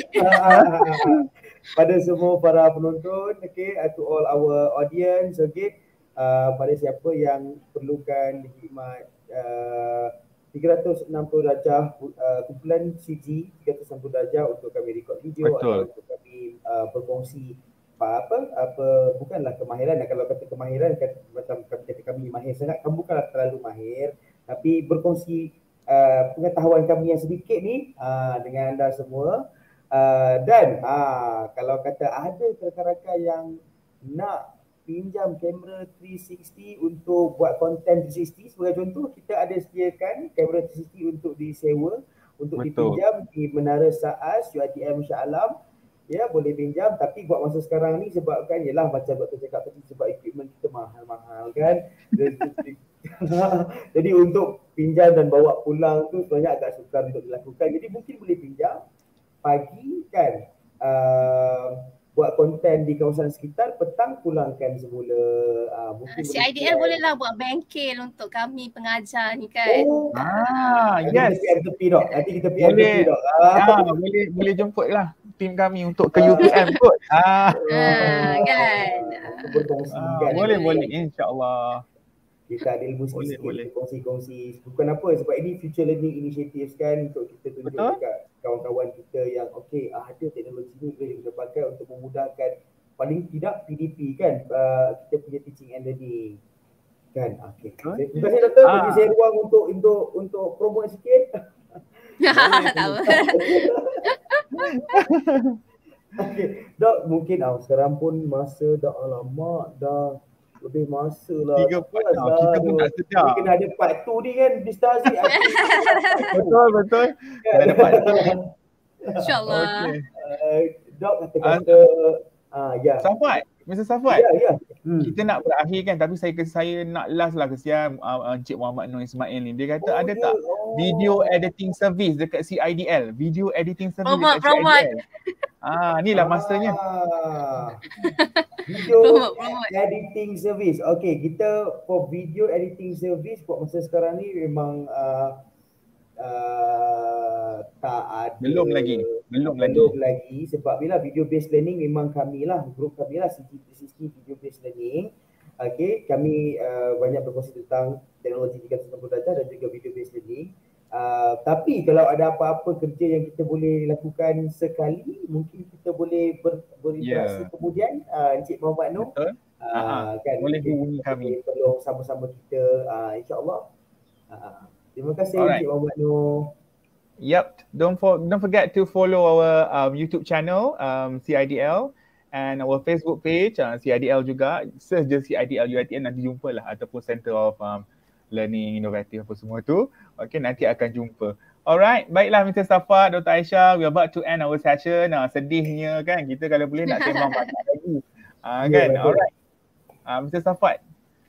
Pada semua para penonton, okay, uh, to all our audience, okay, uh, pada siapa yang perlukan khidmat uh, tiga ratus enam puluh darjah uh, kumpulan C G tiga ratus enam puluh darjah untuk kami record video. Betul. Atau untuk kami uh, berkongsi apa, apa apa bukanlah kemahiran. Kalau kata kemahiran kata, macam kata kami mahir sangat, kamu bukanlah terlalu mahir, tapi berkongsi uh, pengetahuan kami yang sedikit ni uh, dengan anda semua. Uh, dan uh, kalau kata ada rakan-rakan yang nak pinjam kamera three sixty untuk buat konten three sixty, sebagai contoh kita ada sediakan kamera three sixty untuk disewa, untuk Betul. dipinjam di Menara Saas U I T M Shah Alam. Ya, boleh pinjam, tapi buat masa sekarang ni sebabkan yalah macam doktor cakap tadi, sebab equipment kita mahal-mahal kan. Jadi untuk pinjam dan bawa pulang tu sebenarnya agak sukar untuk dilakukan. Jadi mungkin boleh pinjam pagi kan, uh, buat konten di kawasan sekitar, petang pulangkan semula. Uh, mungkin C I D L bolehlah buat bengkel untuk kami pengajar ni kan. Oh, Ah, nanti yes. kita P M tepi dok. Nanti kita P M Boleh. tepi dok. Ah, boleh boleh jemput lah tim kami untuk ke U T M kot. Ah. Ah, kan. Kita berkongsi Ah, kan. boleh boleh insya-Allah. Kita ada ilmu Boleh, sikit, boleh. kita kongsi-kongsi. Bukan apa, sebab ini future learning initiatives kan, untuk kita tunjuk Betul. dekat kawan-kawan kita yang okey, ah, ada teknologi ni boleh kita pakai untuk memudahkan paling tidak P D P kan, uh, kita punya teaching and learning kan. Okey. Betul. Terima kasih doktor, Ah. bagi saya ruang untuk untuk untuk promote sikit. Tak apa. Okey, dok, mungkin ah, sekarang pun masa dah alamak dah lebih masa lah. Tiga part dah. Kita pun tak sedar. Kita kena ada part two ni kan, Mister Aziz. Betul betul. Dah dapat tu. InsyaAllah. Okey. Uh, dok kata-kata ah ya. Safat, Mister Safat. Ya ya. Hmm. Kita nak berakhir kan, tapi saya saya nak last lah kesian uh, Encik Muhammad Nur Ismail ni. Dia kata Oh, ada dia- tak oh. video editing service dekat C I D L, video editing service Promote, dekat promote. C I D L. Ah, ni lah masanya. Ah. Video Promote, promote. editing service. Okay, kita for video editing service buat masa sekarang ni memang uh, uh, tak ada. Belum lagi. Belum lagi. Belum lagi sebab bila video based learning memang kami lah, grup kami lah, C T tiga enam nol video based learning. Okay, kami uh, banyak berkongsi tentang teknologi tiga ratus enam puluh darjah dan juga video based learning. Uh, tapi kalau ada apa-apa kerja yang kita boleh lakukan sekali, mungkin kita boleh ber, berinteraksi Ya. kemudian uh, Encik Muhammad Nur. Betul. Uh, kan, Boleh mungkin hubungi kita kami. boleh tolong sama-sama kita, uh, insyaAllah. Uh, terima kasih Alright. Encik Muhammad Nur. Yep. Don't for, don't forget to follow our um, YouTube channel um, C I D L and our Facebook page uh, C I D L juga. Search je C I D L U I T M, nanti jumpa lah, ataupun Center of um, Learning Innovative apa semua tu. Okay, nanti akan jumpa. Alright, baiklah Mister Safat, Doktor Aisyah, we are about to end our session. Uh, sedihnya kan, kita kalau boleh nak sembang banyak lagi. Uh, Ya, kan, betul. alright. Uh, Mister Safat.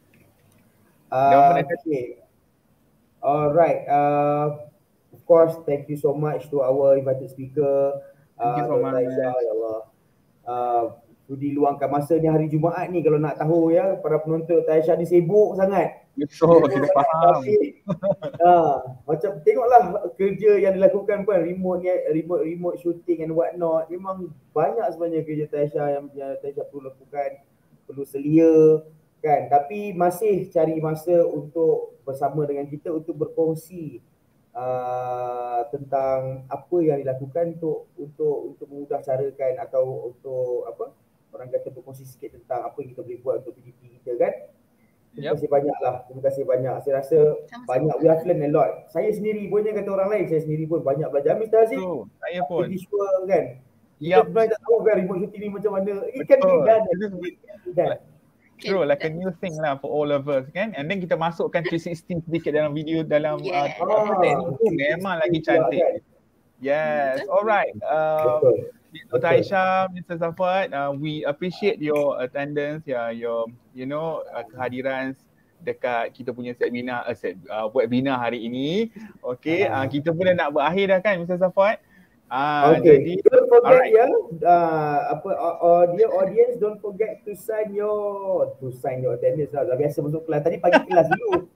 Uh, Don't forget- okay. Alright. Uh, of course, thank you so much to our invited speaker. Thank you so Doktor much. Aisyah, ya Allah. Uh, Sudi luangkan masa ni hari Jumaat ni, kalau nak tahu ya, para penonton Doktor Aisyah ni sibuk sangat. Betul, kita faham. Tapi, uh, macam tengoklah kerja yang dilakukan pun, remote ni, remote remote shooting and what not. Memang banyak sebenarnya kerja Doktor Aisyah yang, yang Doktor Aisyah perlu lakukan, perlu selia kan. Tapi masih cari masa untuk bersama dengan kita untuk berkongsi uh, tentang apa yang dilakukan untuk untuk untuk memudah carakan atau untuk apa, orang kata berkongsi sikit tentang apa yang kita boleh buat untuk P D P kita kan. Terima Yep. kasih banyak lah. Terima kasih banyak. Saya rasa Sama-sama. banyak, we have learned a lot. Saya sendiri pun, jangan kata orang lain, saya sendiri pun banyak belajar. Mister Aziz, Betul, saya pun. visual kan. Kita Yep. sebenarnya tak tahu kan remote shooting ni macam mana. It can be Betul. done. It It is- can be done. True, like a new thing lah for all of us kan. And then kita masukkan three sixty sedikit dalam video, dalam uh, Yes. apa, teknik tu memang lagi cantik. Yes, alright. Um, Betul. Doktor Aisyah, Mister Safat, uh, we appreciate your attendance, ya, your, you know, uh, kehadiran dekat kita punya seminar, uh, set, uh, webinar hari ini. Okay, uh, kita pun dah nak berakhir dah kan, Mister Safat? Ah, Okay, jadi, don't forget alright. ya, uh, apa uh, dear audience, don't forget to sign your to sign your attendance lah. Dah biasa masuk kelas, tadi pagi kelas dulu.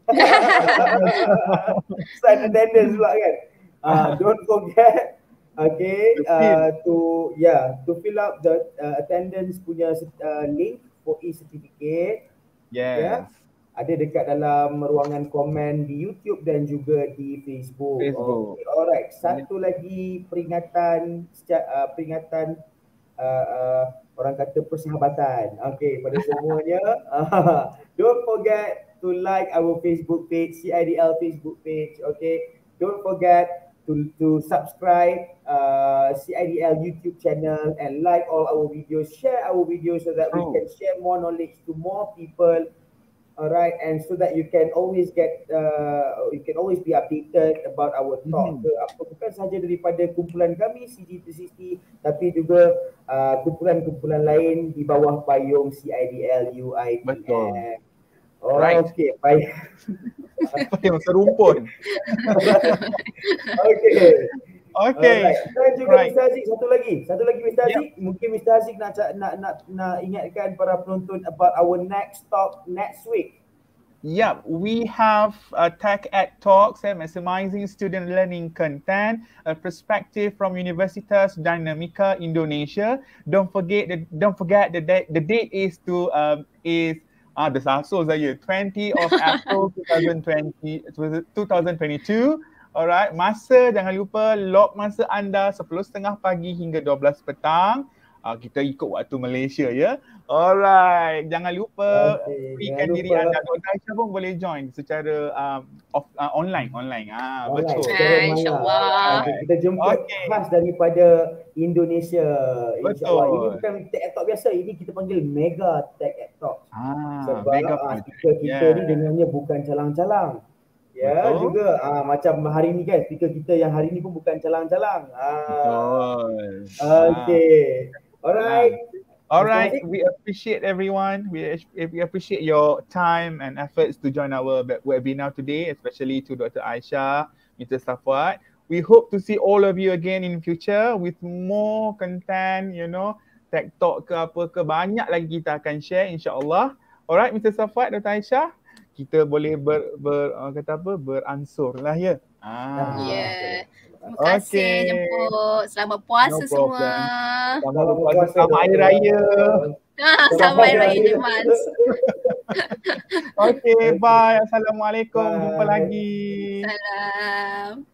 Sign attendance pula kan. Uh, don't forget, okay, uh, to yeah, to fill up the uh, attendance punya uh, link for e-certificate. yes. Ada dekat dalam ruangan komen di YouTube dan juga di Facebook. Facebook. Okay, alright. Satu lagi peringatan seca- uh, peringatan uh, uh, orang kata persahabatan. Okay, pada semuanya. Don't forget to like our Facebook page, C I D L Facebook page. Okay. Don't forget to to subscribe uh, C I D L YouTube channel and like all our videos. Share our videos so that we True. can share more knowledge to more people Alright, and so that you can always get, uh, you can always be updated about our talk Mhm. ke apa, bukan sahaja daripada kumpulan kami C G tiga enam nol, tapi juga uh, kumpulan-kumpulan lain di bawah payung C I D L U I D M. Betul. Oh, Right. okay, baik. Yang serumpun. Okay. Okay. Alright. Dan juga Right. Mister Haziq, satu lagi. Satu lagi Mister Yep. Haziq. Mungkin Mister Haziq nak, nak nak nak ingatkan para penonton about our next talk next week. Yep, we have a Tech Ed Talks and Maximizing Student Learning Content, a perspective from Universitas Dinamika Indonesia. Don't forget the don't forget the date. The date is to um is ah the sasul saya twentieth of April twenty twenty twenty twenty-two. Alright, masa jangan lupa lock masa anda sepuluh tiga puluh pagi hingga dua belas petang. Uh, kita ikut waktu Malaysia ya. Alright, jangan lupa Okay, berikan jangan diri lupa. anda. Doktor Aisyah pun boleh join secara um, off, uh, online, online. Ah, Alright, betul. secara Ah, maya. insyaAllah. Okay, kita jemput Okay. khas daripada Indonesia. InsyaAllah. Betul. Ini bukan Tech Ed Talk biasa, ini kita panggil Mega Tech Ed Talk. Ah, Sebab mega ah, project. speaker kita Yeah. ni dengarnya bukan calang-calang. Ya, Betul. juga ah, macam hari ni kan, speaker kita yang hari ni pun bukan calang-calang. Ah, Betul. okay. Alright. Alright, Mister Haziq? we appreciate everyone. We, we appreciate your time and efforts to join our web- webinar today, especially to Doctor Aisyah, Mister Safwat. We hope to see all of you again in future with more content, you know, tech talk ke apa ke, banyak lagi kita akan share insyaAllah. Alright, Mister Safwat, Doctor Aisyah, kita boleh ber, ber uh, kata apa, beransur lah ya. Ah. Yeah. Terima kasih Okay. jemput. Selamat puasa No semua. problem. Selamat Selamat berpuasa, berpuasa, selamat Hari Doktor. Raya. Ah, Selamat Hari Raya Advance. Okay, bye. Assalamualaikum. Jumpa Bye. lagi. Salam.